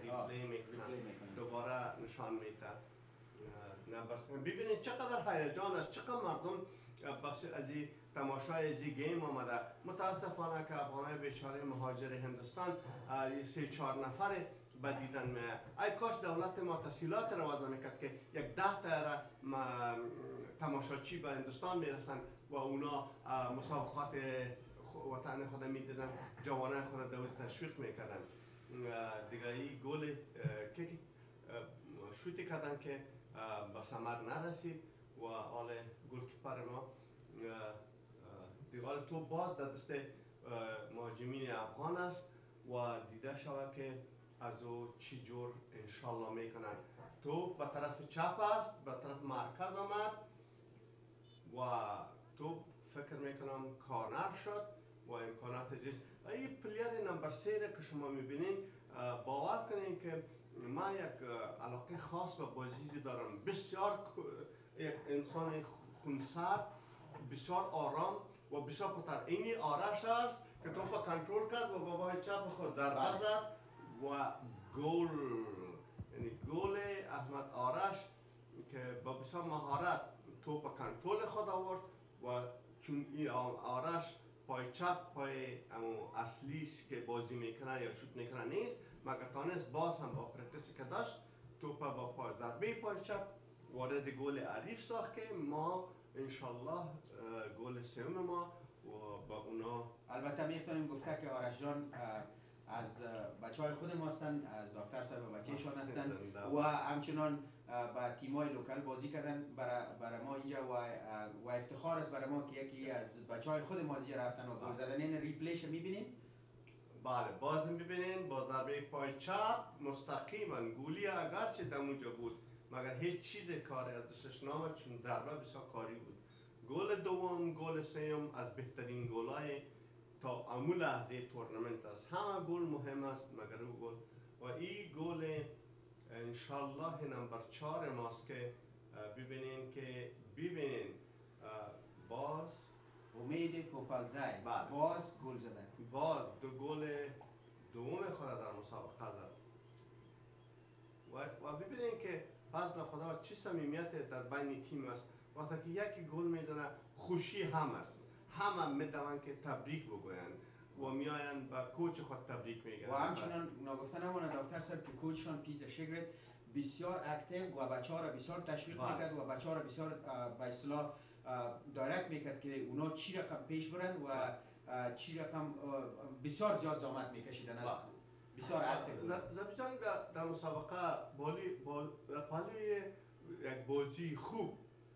Speaker 2: میکنن دوباره نشان میده. ببینید چقدر هیجان است، چقدر مردم بخش از این تماشای از این گیم آمده. متاسفانه که افغانای بیچاره مهاجر هندوستان سه چهار نفر به دیدن میه. ای کاش دولت ما تسهیلات را وضع میکرد که یک ده تا تماشاچی به هندوستان میرفتن و اونا مسابقات وطن خود میدیدن، جوانان خود دولت تشویق میکردن. دیگه این گل که شوتی کردن که به ثمر نرسید و آل گلکیپر ما دیگه تو باز در دست مهاجمین افغان است و دیده شود که از او چی جور انشالله میکنن. تو به طرف چپ است، به طرف مرکز آمد و تو فکر میکنم کارنر شد و امکانات زیست. این پلیر نمبر سه را که شما میبینین باور کنین که من یک علاقه خاص به بازی دارم. بسیار یک انسان خونسرد، بسیار آرام و بسیار پتر. اینی آرش است که توپ کنترل کرد و با بای چپ خود ضربه زد و گل. یعنی گل احمد آرش که با بسیار مهارت توپ کنترل خود آورد و چون این آرش پای چپ پای اصلیش که بازی میکنه یا شوت میکنه نیست، مگر تانست باز هم با پرکتیسی که داشت توپ با پای ضربه پای چپ وارد گل عریف ساخت که ما انشالله گل سوم ما و با اونا.
Speaker 1: البته میختاریم گفته که آرش جان از بچه های خود ما هستند، از دکتر صاحب بچه شان هستند و همچنان با تیمای لوکال بازی کردن برای برای ما اینجا و و افتخار است برای ما که یکی از بچه های خود ما زیر رفتن و گل زدن. این ریپلیش میبینیم؟
Speaker 2: بله باز میبینین با ضربه پای چپ مستقیما گولی اگرچه دمونجا بود مگر هیچ چیز کاری از دستش نامد چون ضربه بسیار کاری بود. گل دوم گل سوم از بهترین گلای تا امو لحظه تورنمنت است. همه گل مهم است مگر او گل و این گل انشالله نمبر چهار ماست که ببینین که ببینین باز
Speaker 1: امید پوپلزای باز گل زدن،
Speaker 2: باز دو گل دوم خود در مسابقه زد و, و ببینین که فضل خدا چه صمیمیت در بین تیم است. وقتی که یکی گل میزنه خوشی هم است، همه میدونن که تبریک بگوین و میاین با کوچ خود تبریک میگن
Speaker 1: و همچنان نگفته نمونه دکتر صاحب که کوچشان پیتر شگرت بسیار اکتیو و بچه ها را بسیار تشویق میکرد و بچه ها را بسیار به اصطلاح دایرکت میکرد که اونا چی رقم پیش برن و چی رقم بسیار زیاد زحمت میکشیدن از بسیار اکتیو.
Speaker 2: زبیجان در مسابقه بالی بال یک بازی خوب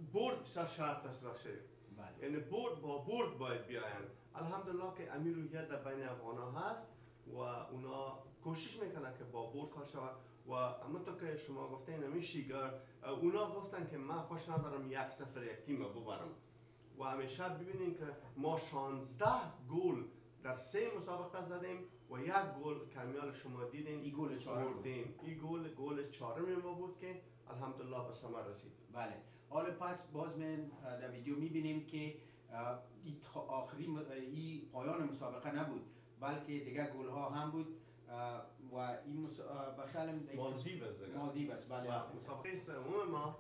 Speaker 2: برد بسیار شرط است بخشه.
Speaker 1: بله.
Speaker 2: یعنی برد با برد باید بیاین. الحمدلله که امیر روحیت در بین افغان ها هست و اونا کوشش میکنن که با برد خوش شود و همونطور که شما گفتین همین شیگر اونا گفتن که من خوش ندارم یک صفر یک تیم ببرم و همیشه ببینین که ما شانزده گل در سه مسابقه زدیم و یک گل کمیال شما دیدین
Speaker 1: این گل چهارم
Speaker 2: بردیم. این گل گل چهارم ما بود که الحمدلله به ثمر رسید.
Speaker 1: بله. حالا پس باز من در ویدیو میبینیم که این آخری این پایان مسابقه نبود بلکه دیگه گل ها هم بود و این مس... بخیالم
Speaker 2: مالدیوز دیگه
Speaker 1: مالدیوز بله.
Speaker 2: مسابقه سوم ما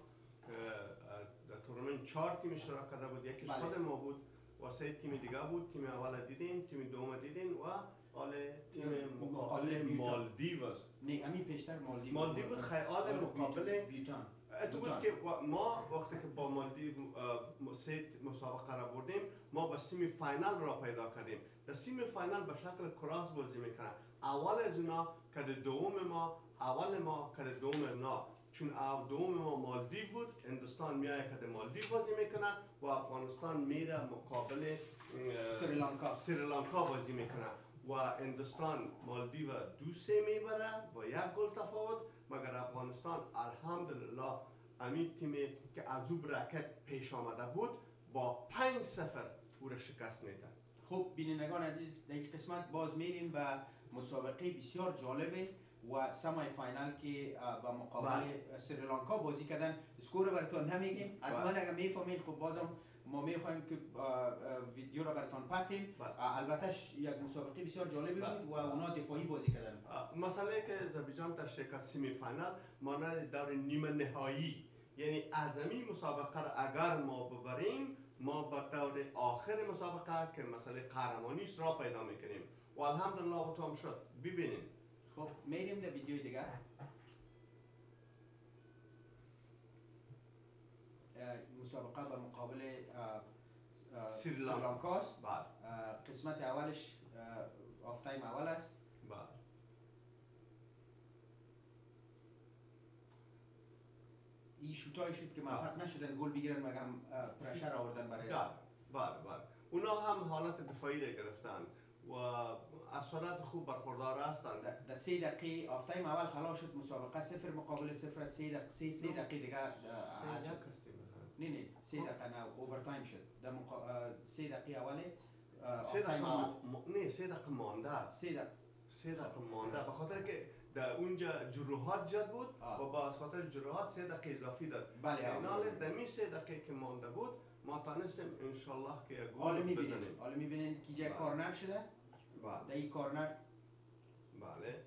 Speaker 2: در تورنمنت چهار تیم اشتراک کرده بود، یکیش
Speaker 1: بله.
Speaker 2: خود ما بود و سه تیم دیگه بود. تیم اول دیدین، تیم دوم دیدین و حال تیم مقابل مالدیوز.
Speaker 1: نه همین پیشتر مالدیو
Speaker 2: مالدیو بود خیال مقابل
Speaker 1: بیوتان.
Speaker 2: تو بود که ما وقتی که با مالدیو سه مسابقه را بردیم ما به سیمی فاینال را پیدا کردیم. در سیمی فاینال به شکل کراس بازی میکنن. اول از اونا کد دوم ما، اول ما کد دوم اونا، چون دوم ما مالدیو بود، هندوستان میایه کد مالدیو بازی میکنه و افغانستان میره مقابل
Speaker 1: سریلانکا
Speaker 2: سریلانکا بازی میکنه و هندوستان مالدیو دو سه میبره با یک گل تفاوت، مگر افغانستان الحمدلله همین تیمی که از او برکت پیش آمده بود با پنج صفر او را شکست میده.
Speaker 1: خب بینندگان عزیز در این قسمت باز میریم به مسابقه بسیار جالبه و سمی فاینال که با مقابل سریلانکا بازی کردن. اسکور براتون نمیگیم، حتما اگر میفهمین خب بازم ما میخوایم که ویدیو را براتون پختیم. البته یک مسابقه بسیار جالبی بود و اونا دفاعی بازی کردن.
Speaker 2: مسئله که آذربایجان در شرکت سمی فاینال مانند دور نیمه نهایی، یعنی از این مسابقه را اگر ما ببریم ما به دور آخر مسابقه که مسئله قهرمانیش را پیدا میکنیم و الحمدلله و تمام شد. ببینیم.
Speaker 1: خب میریم در ویدیوی دیگه. مسابقه با مقابل سریلانکاست. قسمت اولش آف تایم اول است.
Speaker 2: بله.
Speaker 1: این شوتای شد که موفق نشدن گل بگیرن مگم پرشر آوردن برای
Speaker 2: بله بله بله. اونا هم حالت دفاعی را گرفتن و از صورت خوب برخوردار هستند.
Speaker 1: در سه دقیقه آف تایم اول خلاص شد مسابقه صفر مقابل صفر. سه دقیقه سه سه دقیقه دیگه نه نه سه دقیقه نه اوور تایم شد. در مقا... سه دقیقه اول
Speaker 2: سه دقیقه نه سه دقیقه مانده.
Speaker 1: سه دقیقه
Speaker 2: سه دقیقه مانده به خاطر که در اونجا جروحات زیاد بود و با خاطر جروحات سه دقیقه اضافی داد.
Speaker 1: بله.
Speaker 2: اینال در می سه دقیقه که مانده بود ما تانستیم انشالله که گل
Speaker 1: حالا میبینیم. حالا میبینیم که جای کارنر شده.
Speaker 2: بله.
Speaker 1: در این کارنر
Speaker 2: بله.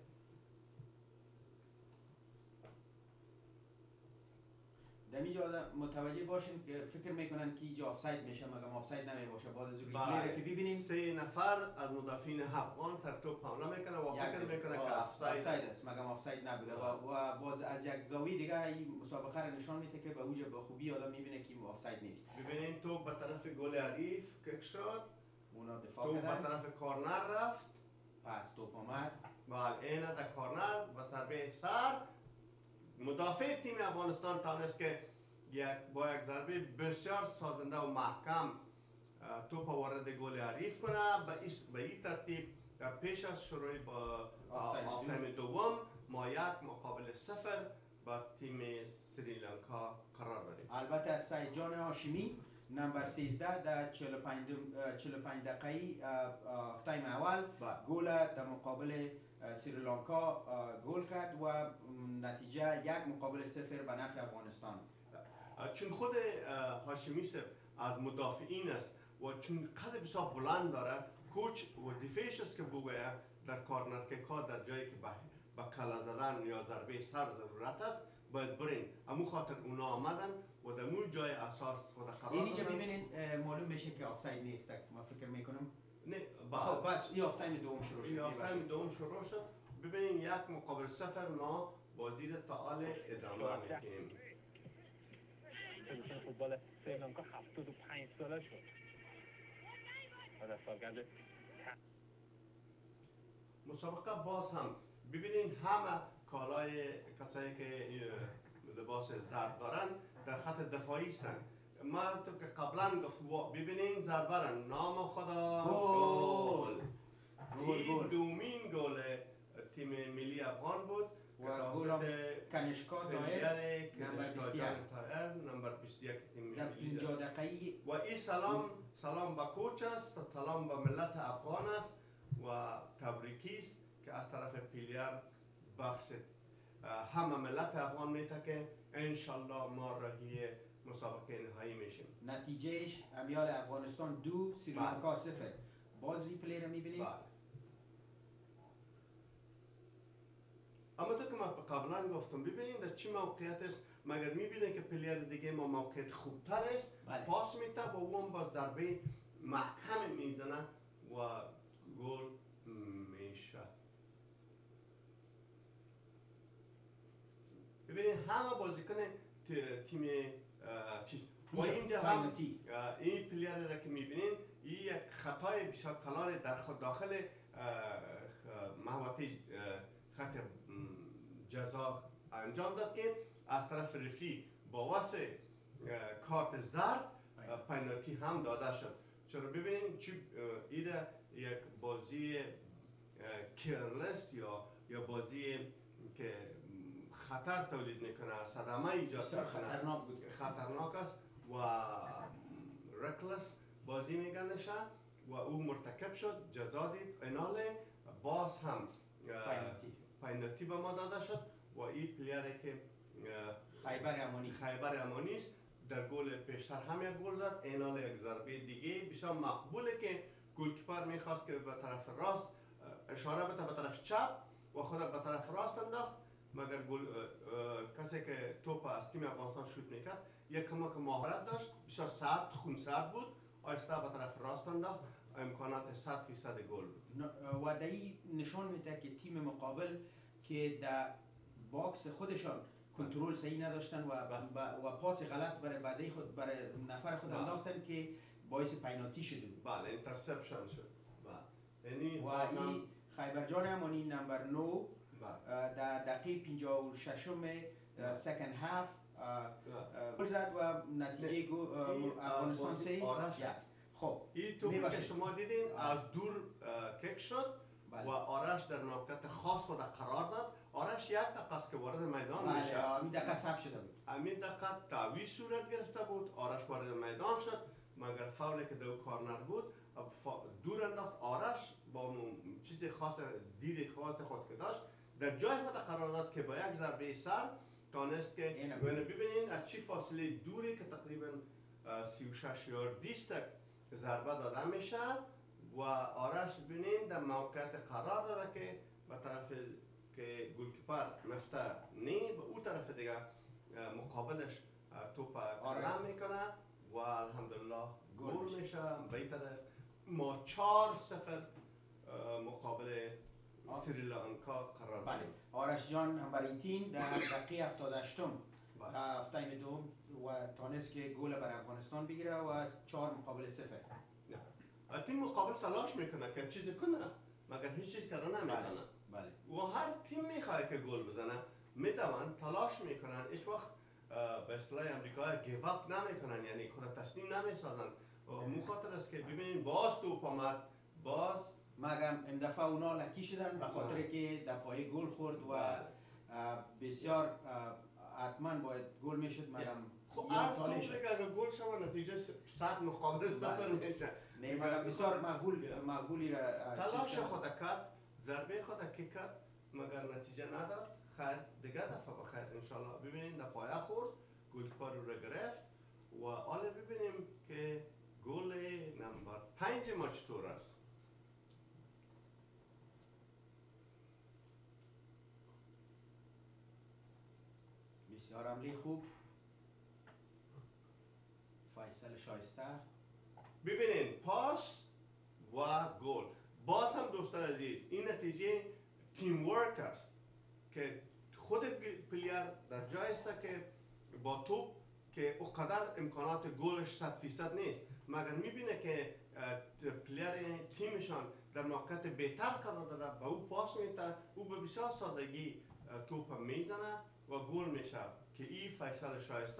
Speaker 1: در اینجا متوجه باشین که فکر میکنن که اینجا آفساید میشه مگم آفساید نمی باشه. بعد از ریپلی که ببینیم
Speaker 2: سه نفر از مدافعین افغان سر توپ حمله میکنه و فکر میکنه که آفساید
Speaker 1: است مگم آفساید نبوده و باز از یک زاویه دیگه این مسابقه را نشان میده که به اوج به خوبی آدم میبینه که آفساید نیست.
Speaker 2: ببینین توپ به طرف گل حریف کک شد،
Speaker 1: اونا دفاع
Speaker 2: توپ
Speaker 1: کردن،
Speaker 2: به طرف کارنر رفت،
Speaker 1: پس توپ آمد
Speaker 2: بله اینا در کارنر و ضربه سر مدافع تیم افغانستان تانست که یک با یک ضربه بسیار سازنده و محکم توپ وارد گل حریف کنه. به این ترتیب پیش از شروع با آف تایم دوم ما یک مقابل صفر با تیم سریلانکا قرار داریم.
Speaker 1: البته از سعید جان هاشمی نمبر سیزده در چهل و پنج دقیقه آف تایم اول گل در مقابل سریلانکا گل کرد و نتیجه یک مقابل صفر به نفع افغانستان.
Speaker 2: چون خود هاشمی از مدافعین است و چون قد بسیار بلند داره، کوچ وظیفه‌اش است که بگوید در کارنر کیک ها در جایی که با کله زدن یا ضربه سر ضرورت است باید برین. امو خاطر اونا آمدن و در اون جای اساس خود قرار دادن.
Speaker 1: اینجا ببینین معلوم میشه که آفساید نیست. ما فکر میکنم
Speaker 2: نه
Speaker 1: خب بس این آف تایم دوم شروع شد.
Speaker 2: آف تایم دوم شروع شد. ببینین یک مقابل صفر ما بازی را تا حال ادامه میدیم.
Speaker 10: فدراسیون فوتبال سریلانکا هفتاد و پنج ساله شد و در سالگرد
Speaker 2: مسابقه باز هم ببینین همه کالای کسایی که لباس زرد دارن در خط دفاعی هستن. ما تو که قبلا گفت ببینین ضربه نام خدا
Speaker 1: گل.
Speaker 2: این دومین گل تیم ملی افغان بود
Speaker 1: و گل کنشکا تایر نمبر بیست و یک
Speaker 2: تایر نمبر بیست و یک تیم ملی
Speaker 1: در پنجاه دقیقه.
Speaker 2: و این سلام سلام به کوچ است، سلام به ملت افغان است و تبریکی است که از طرف پلیر بخش همه ملت افغان میته که انشالله ما راهی مسابقه نهایی میشیم.
Speaker 1: نتیجهش امیال افغانستان دو سریلانکا صفر. باز ریپلی رو میبینیم.
Speaker 2: بله. اما تو که ما قبلا گفتم ببینید در چی موقعیت است، مگر میبینه که پلیر دیگه ما موقعیت خوبتر است،
Speaker 1: بله.
Speaker 2: پاس میته و اون باز ضربه محکم میزنه و گل میشه. ببینید همه بازیکن تیم چیز و اینجا هم این پلیر را که میبینین این یک خطای بسیار کلان در خود داخل محوطه خط جزا انجام داد که از طرف رفری با واسه کارت زرد پنالتی هم داده شد. چرا ببینین چی این یک بازی کیرلس یا یا بازی که خطر تولید میکنه، صدمه ایجاد میکنه،
Speaker 1: خطرناک بود،
Speaker 2: خطرناک است و رکلس بازی میگنشه و او مرتکب شد، جزا دید، ایناله باز هم پنالتی به ما داده شد و این پلیری که
Speaker 1: خیبر امانی
Speaker 2: خیبر امانی است در گل پیشتر هم یک گل زد، ایناله یک ضربه دیگه بسیار مقبوله که گلکیپر میخواست که به طرف راست اشاره بده به طرف چپ و خود به طرف راست انداخت، مگر گل کسی که توپ از تیم افغانستان شوت میکرد یک کمک مهارت داشت، بسیار سرد خون سرد بود، آهسته به طرف راست انداخت، امکانات صد فیصد گل بود.
Speaker 1: و دایی نشان میده که تیم مقابل که در باکس خودشان کنترل صحیح نداشتن و و پاس غلط برای بعدی خود برای نفر خود انداختن که باعث پنالتی شده بود.
Speaker 2: بله اینترسپشن شد. بله یعنی
Speaker 1: و این خیبر جان امانی نمبر نو در دقیقه پنجاه و شش سکند هاف گل زد و نتیجه افغانستان سه
Speaker 2: خب این توپی که شما دیدین از دور کیک شد و آرش در موقعیت خاص خود قرار داد. آرش یک دقیقه است که وارد میدان میشه.
Speaker 1: بله این دقیقه ثبت شده بود.
Speaker 2: همین دقیقه تعویض صورت گرفته بود، آرش وارد میدان شد، مگر فولی که دو کارنر بود دور انداخت. آرش با چیز خاص دید خاص خود که داشت در جای خود قرار داد که با یک ضربه سر تانست که یعنی ببینین از چی فاصله دوری که تقریبا سی و شش یاردی است ضربه داده میشه و آرش ببینین در موقعیت قرار داره که به طرف که گلکیپر مفته نی به او طرف دیگه مقابلش توپ قلم میکنه و الحمدلله گل میشه. بهتره ما چهار صفر مقابل سریلانکا قرار
Speaker 1: بله. آرش جان نمبر هجده در دقیقه هفتاد و هشت هفته دوم و تانست که گل بر افغانستان بگیره و چهار مقابل صفر.
Speaker 2: نه تیم مقابل تلاش میکنه که چیزی کنه مگر هیچ چیز کردن نمیتونه.
Speaker 1: بله.
Speaker 2: و هر تیم میخواد که گل بزنه میتوان تلاش میکنن، هیچ وقت به اصطلاح امریکا گیو اپ نمیکنن، یعنی خود تسلیم نمیسازن. مو خاطر است که ببینید باز توپ آمد، باز
Speaker 1: مگم این دفعه اونا لکی شدن به خاطر که در پای گل خورد و بسیار حتما باید گل میشد. مگم
Speaker 2: خب هر توپ دیگه اگر گل شود نتیجه صد مقابل صفر میشه.
Speaker 1: نه مگم بسیار مقبول مقبولی را
Speaker 2: تلاش خود کرد، ضربه خود کی کرد مگر نتیجه نداد. خیر دیگه دفعه بخیر انشالله. ببینید در پایه خورد، گلکیپر رو گرفت و حالا ببینیم که گل نمبر پنج ما چطور است.
Speaker 1: بسیار عملی خوب، فیصل شایسته.
Speaker 2: ببینین پاس و گل. باز هم دوستان عزیز این نتیجه تیم ورک است که خود پلیر در جای است که با توپ که اقدر امکانات گلش صد فیصد نیست، مگر میبینه که پلیر تیمشان در موقعیت بهتر قرار داره به او پاس میده، او به بسیار سادگی توپ میزنه و گل میشه که این فیصل شایسته است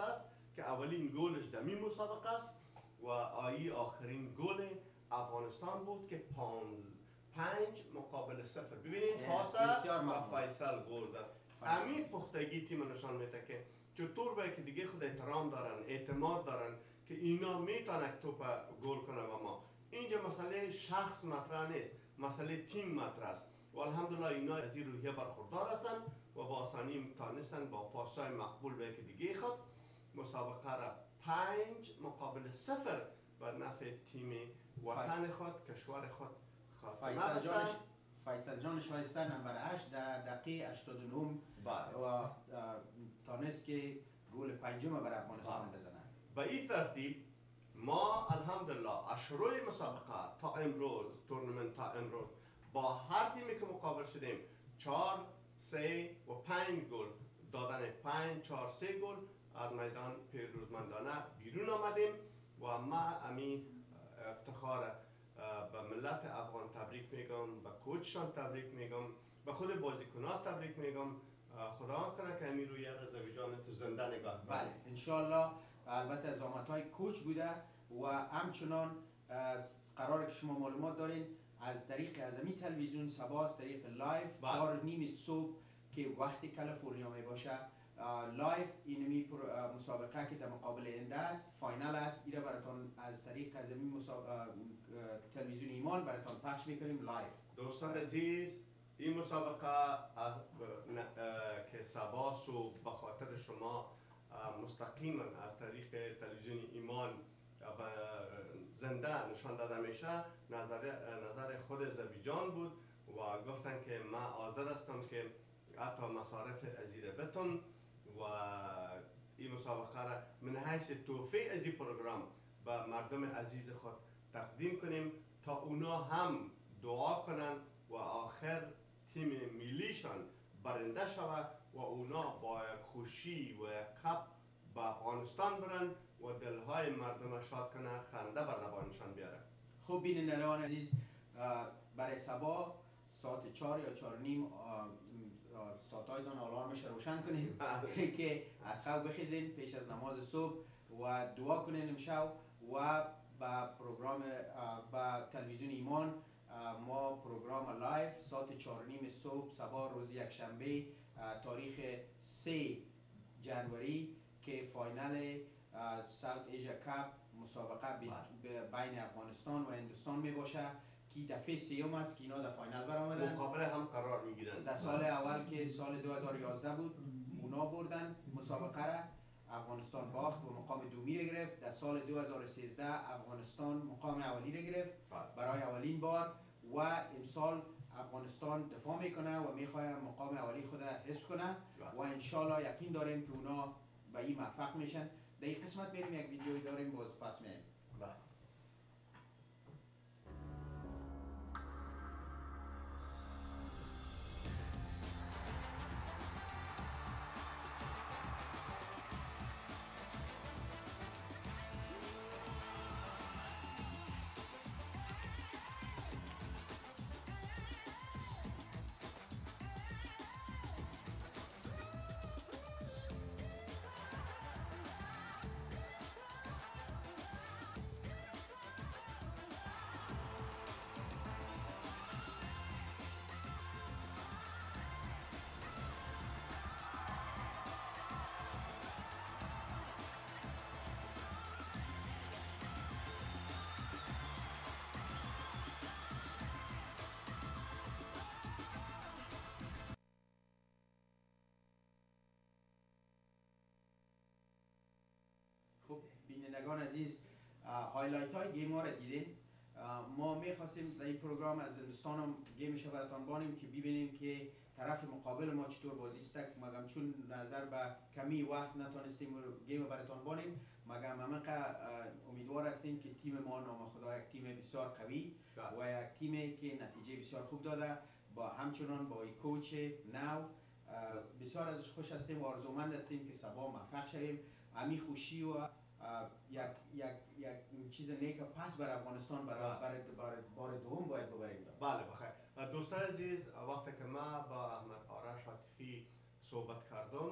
Speaker 2: که اولین گلش در این مسابقه است و آیی آخرین گل افغانستان بود که پانز پنج مقابل صفر. ببینید پاسا و فیصل گل زد. همین پختگی تیم نشان میده که چطور باید که دیگه خود احترام دارن، اعتماد دارن که اینا میتونن توپ گل کنه و ما. اینجا مسئله شخص مطرح نیست، مسئله تیم مطرح است و الحمدلله اینا از این روحیه برخوردار هستن و با آسانی تانستن با پاسای مقبول به که دیگه خود مسابقه را پنج مقابل صفر بر نفع تیم وطن خود، کشور خود
Speaker 1: فیصل جان فیصل جان شایسته نمبر هشت در دقیقه هشتاد و نه و تانست که گل پنجم بر افغانستان بزنه.
Speaker 2: به این ترتیب ما الحمدلله از شروع مسابقه تا امروز تورنمنت تا امروز با هر تیمی که مقابل شدیم چهار سه و پنج گل دادن پنج چهار سه گل از میدان پیروزمندانه بیرون آمدیم و ما امی افتخار به ملت افغان تبریک میگم، به کوچشان تبریک میگم، به خود بازیکنان تبریک میگم. خدا کنه که امی روی رضوی جان تو زنده نگاه.
Speaker 1: بله انشالله. البته زحمت های کوچ بوده و همچنان قراره که شما معلومات دارین از طریق از امی تلویزیون سبا از طریق لایف چهار و نیم صبح که وقت کالیفرنیا می باشه لایف اینمی مسابقه که در مقابل انده است فاینال است، ایره براتون از طریق از امی تلویزیون ایمان براتون پخش میکنیم لایف.
Speaker 2: دوستان عزیز این مسابقه که سبا صبح به خاطر شما مستقیما از طریق تلویزیون ایمان زنده نشان داده میشه نظر نظر خود زویجان بود و گفتن که من حاضر هستم که حتی مصارف ازیره بتون و این مسابقه را من حیث توفیع از این پروگرام به مردم عزیز خود تقدیم کنیم تا اونا هم دعا کنن و آخر تیم ملیشان برنده شود و اونا با خوشی و کپ به افغانستان برن و دلهای مردم شاد کنه، خنده بر لبانشان بیاره.
Speaker 1: خوب بینندگان عزیز برای سبا ساعت چهار یا چهار نیم ساعتایتان آلارمش روشن کنیم که از خواب بخیزین پیش از نماز صبح و دعا کنین امشب و با پروگرام با تلویزیون ایمان ما پروگرام لایف ساعت چهار نیم صبح سبا روز یک شنبه تاریخ سه جنوری که فاینال ساوت ایجا کپ مسابقه بین افغانستان و هندوستان می باشه که دفعه سیوم است که اینا در فاینال برآمدن،
Speaker 2: مقابله هم قرار میگیرن.
Speaker 1: در سال اول که سال دو هزار و یازده بود اونا بردن مسابقه را، افغانستان باخت و مقام دومی را گرفت. در سال دو هزار و سیزده افغانستان مقام اولی را گرفت برای اولین بار و امسال افغانستان دفاع میکنه و میخواد مقام اولی خود حفظ کنه و انشالله یقین داریم که اونا به این موفق میشن. در این قسمت بریم یک ویدیوی داریم باز پس میایم. خب بینندگان عزیز هایلایت های گیم ها را دیدین. ما میخواستیم در این پروگرام از هندوستان هم گیمش براتان بانیم که ببینیم که طرف مقابل ما چطور بازی است، مگم چون نظر به کمی وقت نتونستیم گیم براتان بانیم، مگم همه امیدوار هستیم که تیم ما نام خدا یک تیم بسیار قوی و یک تیمی که نتیجه بسیار خوب داده با همچنان با این کوچ نو بسیار ازش خوش هستیم و آرزومند هستیم که سبا موفق شویم. امی خوشی و یک یک یک چیز نیک پس بر افغانستان برای بار بار دوم باید ببریم.
Speaker 2: بله بخیر دوستان عزیز، وقتی که ما با احمد آرش عاطفی صحبت کردم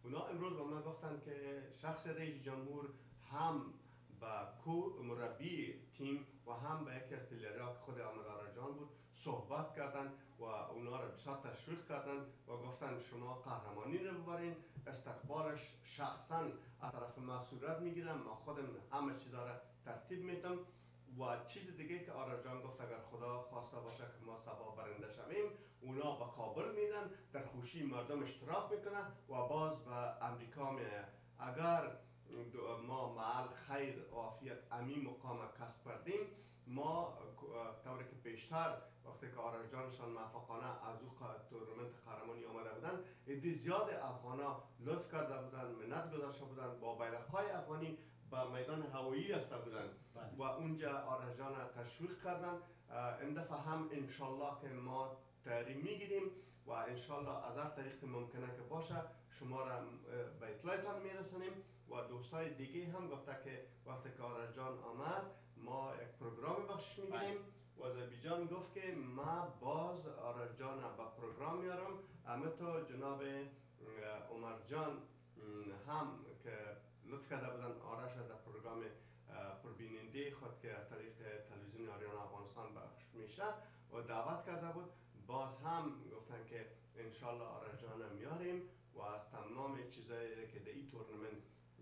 Speaker 2: اونا امروز با من گفتن که شخص رئیس جمهور هم با کو مربی تیم و هم با یکی از پلیرها که خود احمد آرژان بود صحبت کردن و اونا را بسیار تشویق کردن و گفتن شما قهرمانی رو ببرین. استقبالش شخصا از طرف ما صورت میگیرم، ما خودم همه چیزا را ترتیب میدم و چیز دیگه که آرژان گفت اگر خدا خواسته باشه که ما سبا برنده شویم، اونا به کابل میدن، در خوشی مردم اشتراک میکنن و باز به امریکا میه. اگر ما معل خیر و عافیت امی مقام کسب کردیم، ما طوری که بیشتر وقتی که آرژانشان موفقانه از او تورنمنت قهرمانی آمده بودن، عده زیاد افغانا لطف کرده بودن، منت گذاشته بودن، با بیرق‌های افغانی به میدان هوایی رفته بودن و اونجا آرژان تشویق کردن. این دفعه هم انشالله که ما تیاری میگیریم و انشالله از هر طریق ممکنه که باشه شما را به اطلاعتان میرسونیم و دوستای دیگه هم گفته که وقتی که آرژان آمد ما یک پروگرام بخش میگیریم و زبیجان گفت که ما باز آرژان به پروگرام میارم. اما تو جناب عمر جان هم که لطف کرده بودن آرش در پروگرام پربیننده خود که از طریق تلویزیون آریان افغانستان بخش میشه و دعوت کرده بود، باز هم گفتن که انشالله آرژان میاریم و از تمام چیزایی که در این تورنمنت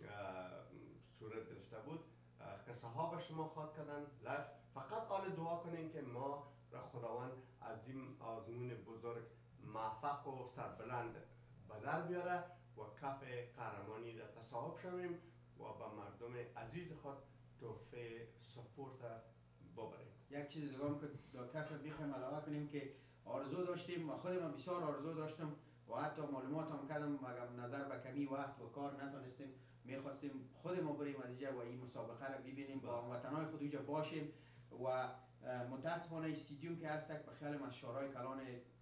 Speaker 2: صورت گرفته بود قصه ها به شما خواهد کردن لایف. فقط آل دعا کنین که ما را خداوند از این آزمون بزرگ موفق و سربلند به در بیاره و کپ قهرمانی را تصاحب شویم و به مردم عزیز خود تحفه سپورت ببریم.
Speaker 1: یک چیز دیگه هم که دکتر صاحب بخوایم علاوه کنیم که آرزو داشتیم، ما خودم بسیار آرزو داشتم و حتی معلومات هم کردم، مگر نظر به کمی وقت و کار نتونستیم، میخواستیم خودمون بریم از اینجا و این مسابقه را ببینیم، با هموطنهای خود اینجا باشیم و متاسفانه استادیوم که هست به خیال از شورای کلان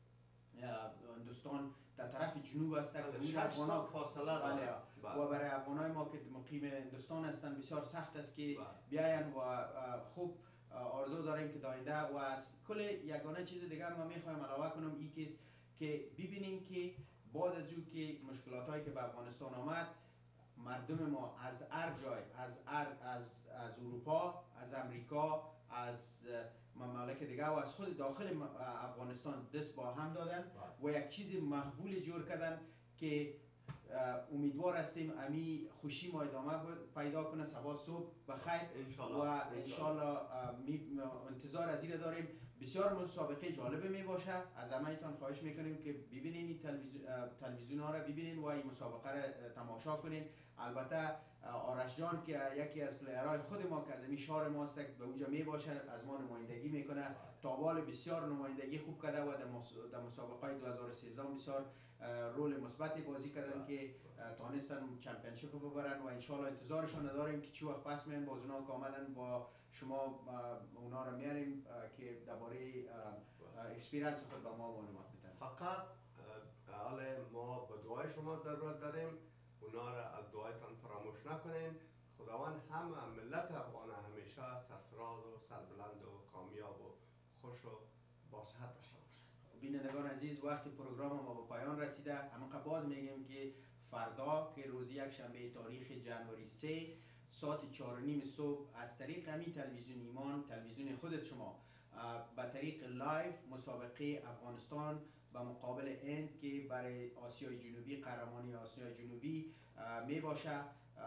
Speaker 1: هندوستان در طرف جنوب است،
Speaker 2: شش ساعت فاصله داره
Speaker 1: و برای افغانای ما که مقیم هندوستان هستند بسیار سخت است که بیاین و خوب آرزو داریم که داینده و از کل یگانه چیز دیگر ما میخوایم علاوه کنم این کیست که ببینیم که بعد از او که مشکلات هایی که به افغانستان آمد، مردم ما از هر جای از ار از از اروپا، از امریکا، از ممالک دیگه و از خود داخل افغانستان دست با هم دادن و یک چیز مقبول جور کردن که امیدوار هستیم امی خوشی ما ادامه پیدا کنه صبح صبح بخیر و انشالله انتظار از این داریم. بسیار مسابقه جالبه می باشه، از همه ایتان خواهش میکنیم که ببینین این تلویزیون تلویزیون ها را ببینین و این مسابقه را تماشا کنین. البته آرش جان که یکی از پلیرهای خود ما که از این شهر ماست به اونجا می باشه، از ما نمایندگی میکنه، تابال بسیار نمایندگی خوب کرده و در مسابقه دو هزار و سیزده بسیار رول مثبتی بازی کردن که تانستن چمپیونشیپ رو ببرن و انشالله انتظارشان نداریم که چی وقت پس میان باز اونا که آمدن با شما اونا رو میاریم که درباره اکسپریانس خود به ما معلومات بدن.
Speaker 2: فقط حال ما به دعای شما ضرورت داریم، اونا را از دعایتان فراموش نکنین. خداوند همه ملت افغان همیشه سرفراز و سربلند و کامیاب و خوش و با صحت داشته باشه.
Speaker 1: بینندگان عزیز، وقت پروگرام ما به پایان رسیده. اما باز میگیم که فردا که روز یک شنبه تاریخ جنوری سه ساعت چهار و نیم صبح از طریق همین تلویزیون ایمان، تلویزیون خودت شما، به طریق لایف مسابقه افغانستان به مقابل هند که برای آسیای جنوبی قهرمانی آسیای جنوبی می باشه،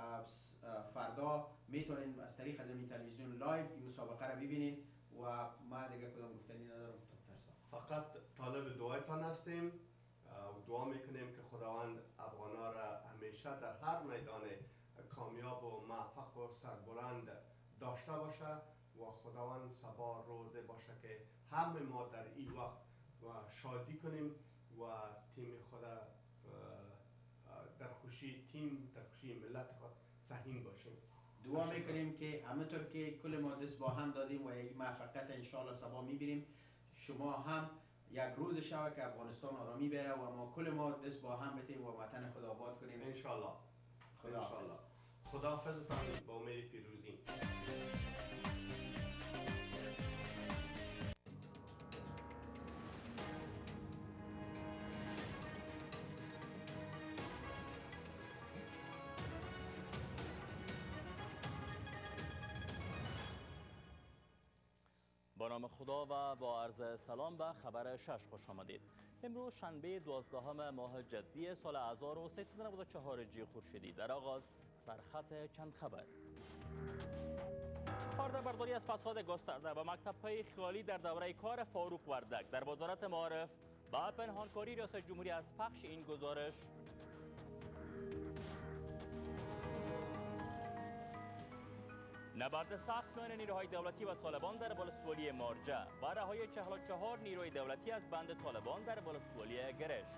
Speaker 1: فردا میتونین از طریق از همین تلویزیون لایف این مسابقه را ببینین و ما دیگه کدام گفتنی ندارم.
Speaker 2: فقط طالب دعایتان هستیم و دعا میکنیم که خداوند افغانا را همیشه در هر میدان کامیاب و موفق و سربلند داشته باشه و خداوند صبا روزه باشه که همه ما در این وقت و شادی کنیم و تیم خود در خوشی تیم در خوشی ملت خود سهیم باشیم.
Speaker 1: دعا میکنیم که همونطور که کل ما دست با هم دادیم و این موفقیت انشالله صبا میبینیم، شما هم یک روز شود که افغانستان آرامی بیاره و ما کل ما دست با هم بتیم و وطن خود آباد کنیم
Speaker 2: انشالله.
Speaker 1: خداحافظ.
Speaker 2: خداحافظتان با امید پیروزی.
Speaker 13: نام خدا و با عرض سلام به خبر شش خوش آمدید. امروز شنبه دوازدهم ماه جدی سال هزار و سیصد و نود و چهار هجری خورشیدی. در آغاز سرخط چند خبر. پرده برداری از فساد گسترده و مکتب‌های خیالی در دوره کار فاروق وردک. در وزارت معارف با پنهانکاری ریاست جمهوری از پخش این گزارش. نبرد سخت میان نیروهای دولتی و طالبان در ولسوالی مارجه و رهایی چهل و چهار نیروی دولتی از بند طالبان در ولسوالی گرشک.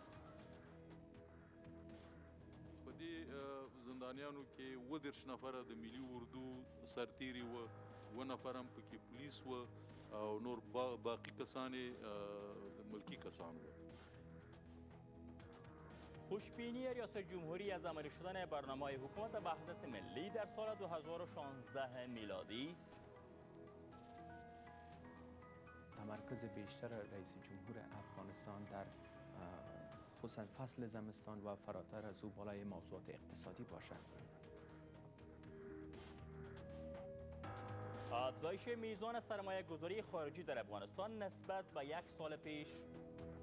Speaker 14: په دې زندانیانو کې اووه دېرش نفره د ملي اردو سرتیري وه، اووه نفر هم پکې پولیس وه او نور باقي کسان یې د ملکي کسان وه.
Speaker 13: خوشبینی ریاست جمهوری از عملی شدن برنامه حکومت وحدت ملی در سال دو هزار و شانزده میلادی.
Speaker 15: تمرکز بیشتر رئیس جمهور افغانستان در خصوصا فصل زمستان و فراتر از او بالای موضوعات اقتصادی باشد.
Speaker 13: افزایش میزان سرمایه گذاری خارجی در افغانستان نسبت به یک سال پیش.